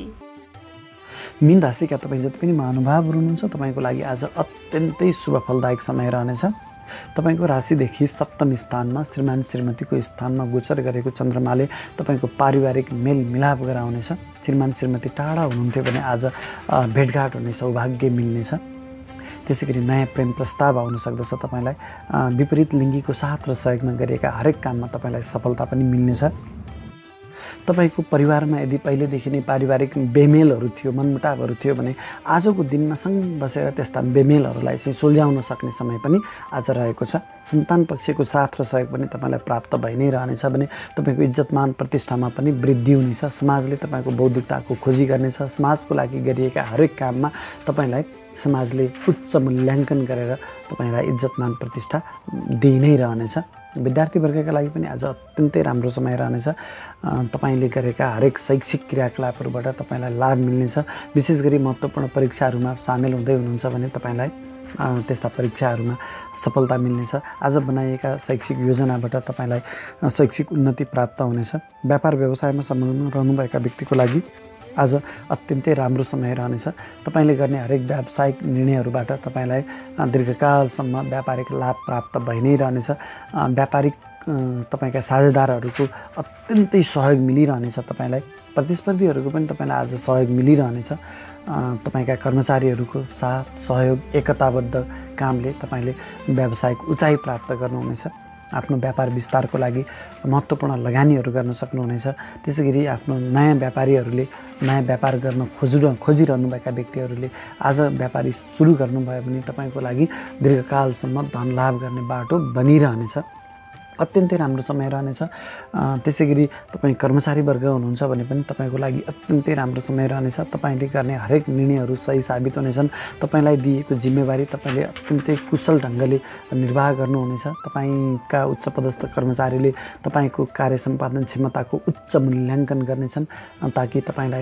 मीन राशिका तपाईँ जति पनि महानुभावहरू हुनुहुन्छ तपाईँको लागि आज अत्यन्तै शुभ फलदायक समय रहनेछ। तपाईँको राशिदेखि सप्तम स्थानमा श्रीमान श्रीमतीको स्थानमा गोचर गरेको चन्द्रमाले तपाईँको पारिवारिक मेलमिलाप गराउनेछ। श्रीमान श्रीमती टाढा हुनुहुन्थ्यो भने आज भेटघाट हुने सौभाग्य मिल्नेछ। त्यसै गरी नयाँ प्रेम प्रस्ताव आउन सक्दछ। तपाईँलाई विपरीत लिङ्गीको साथ र सहयोगमा गरिएका हरेक काममा तपाईँलाई सफलता पनि मिल्नेछ। तपाईँको परिवारमा यदि पहिलेदेखि नै पारिवारिक बेमेलहरू थियो, मनमुटावहरू थियो भने आजको दिनमा सँगै बसेर त्यस्ता बेमेलहरूलाई चाहिँ सुल्झाउन सक्ने समय पनि आज रहेको छ। सन्तान पक्षको साथ र सहयोग पनि तपाईँलाई प्राप्त भइ नै रहनेछ भने तपाईँको इज्जतमान प्रतिष्ठामा पनि वृद्धि हुनेछ। समाजले तपाईँको बौद्धिकताको खोजी गर्नेछ। समाजको लागि गरिएका हरेक काममा तपाईँलाई समाजले उच्च मूल्याङ्कन गरेर तपाईँलाई इज्जतमान प्रतिष्ठा दिइ नै रहनेछ। विद्यार्थी वर्गका लागि पनि आज अत्यन्तै राम्रो समय रहनेछ। तपाईँले गरेका हरेक शैक्षिक क्रियाकलापहरूबाट तपाईँलाई लाभ मिल्नेछ। विशेष गरी महत्त्वपूर्ण परीक्षाहरूमा सामेल हुँदै हुनुहुन्छ भने तपाईँलाई त्यस्ता परीक्षाहरूमा सफलता मिल्नेछ। आज बनाइएका शैक्षिक योजनाबाट तपाईँलाई शैक्षिक उन्नति प्राप्त हुनेछ। व्यापार व्यवसायमा संलग्न रहनुभएका व्यक्तिको लागि आज अत्यन्तै राम्रो समय रहनेछ। तपाईँले गर्ने हरेक व्यावसायिक निर्णयहरूबाट तपाईँलाई दीर्घकालसम्म व्यापारिक लाभ प्राप्त भइ नै रहनेछ। व्यापारिक तपाईँका साझेदारहरूको अत्यन्तै सहयोग मिलिरहनेछ। तपाईँलाई प्रतिस्पर्धीहरूको पनि तपाईँलाई आज सहयोग मिलिरहनेछ। तपाईँका कर्मचारीहरूको साथ सहयोग एकताबद्ध कामले तपाईँले व्यावसायिक उचाइ प्राप्त गर्नुहुनेछ। आफ्नो व्यापार विस्तारको लागि महत्त्वपूर्ण लगानीहरू गर्न सक्नुहुनेछ। त्यसै गरी आफ्नो नयाँ व्यापारीहरूले नयाँ व्यापार गर्न खोजिरह खोजिरहनुभएका व्यक्तिहरूले आज व्यापारी सुरु गर्नुभयो भने तपाईँको लागि दीर्घकालसम्म धन लाभ गर्ने बाटो बनिरहनेछ। अत्यन्तै राम्रो समय रहनेछ। त्यसै गरी तपाईँ कर्मचारी वर्ग हुनुहुन्छ भने पनि तपाईँको लागि अत्यन्तै राम्रो समय रहनेछ। तपाईँले गर्ने हरेक निर्णयहरू सही साबित हुनेछन्। तपाईँलाई दिएको जिम्मेवारी तपाईँले अत्यन्तै कुशल ढङ्गले निर्वाह गर्नुहुनेछ। तपाईँका उच्च पदस्थ कर्मचारीले तपाईँको कार्य सम्पादन क्षमताको उच्च मूल्याङ्कन गर्नेछन् ताकि तपाईँलाई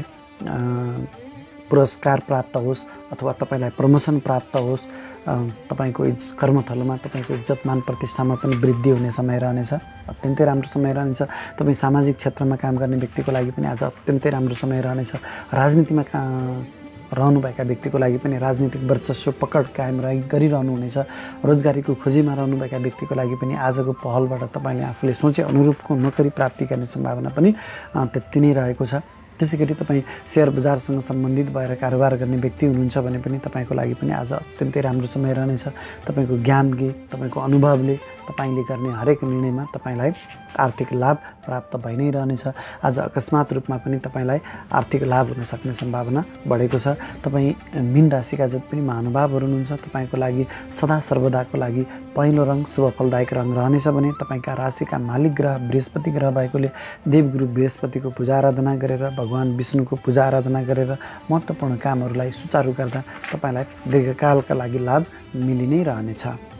पुरस्कार प्राप्त होस् अथवा तपाईँलाई प्रमोसन प्राप्त होस्। तपाईँको कर्मथलोमा तपाईँको इज्जतमान प्रतिष्ठामा पनि वृद्धि हुने समय रहनेछ। अत्यन्तै राम्रो समय रहनेछ। तपाईँ सामाजिक क्षेत्रमा काम गर्ने व्यक्तिको लागि पनि आज अत्यन्तै राम्रो समय रहनेछ। राजनीतिमा का रहनुभएका व्यक्तिको लागि पनि राजनीतिक वर्चस्व पकड कायम रहि गरिरहनुहुनेछ। रोजगारीको खोजीमा रहनुभएका व्यक्तिको लागि पनि आजको पहलबाट तपाईँले आफूले सोचे अनुरूपको नोकरी प्राप्ति गर्ने सम्भावना पनि त्यति नै रहेको छ। त्यसै गरी तपाईँ सेयर बजारसँग सम्बन्धित भएर कारोबार गर्ने व्यक्ति हुनुहुन्छ भने पनि तपाईँको लागि पनि आज अत्यन्तै राम्रो समय रहनेछ। तपाईँको ज्ञानले तपाईँको अनुभवले तपाईँले गर्ने हरेक निर्णयमा तपाईँलाई आर्थिक लाभ प्राप्त भइ नै रहनेछ। आज अकस्मात रूपमा पनि तपाईँलाई आर्थिक लाभ हुन सक्ने सम्भावना बढेको छ। तपाईँ मीन राशिका जति पनि महानुभावहरू हुनुहुन्छ तपाईँको लागि सदा सर्वदाको लागि पहेँलो रङ शुभ फलदायक रङ रहनेछ भने तपाईँका राशिका मालिक ग्रह बृहस्पति ग्रह भएकोले देवगुरु बृहस्पतिको पूजा आराधना गरेर भगवान विष्णुको पूजा आराधना गरेर महत्त्वपूर्ण कामहरूलाई सुचारू गर्दा तपाईँलाई दीर्घकालका लागि लाभ मिलि नै रहनेछ।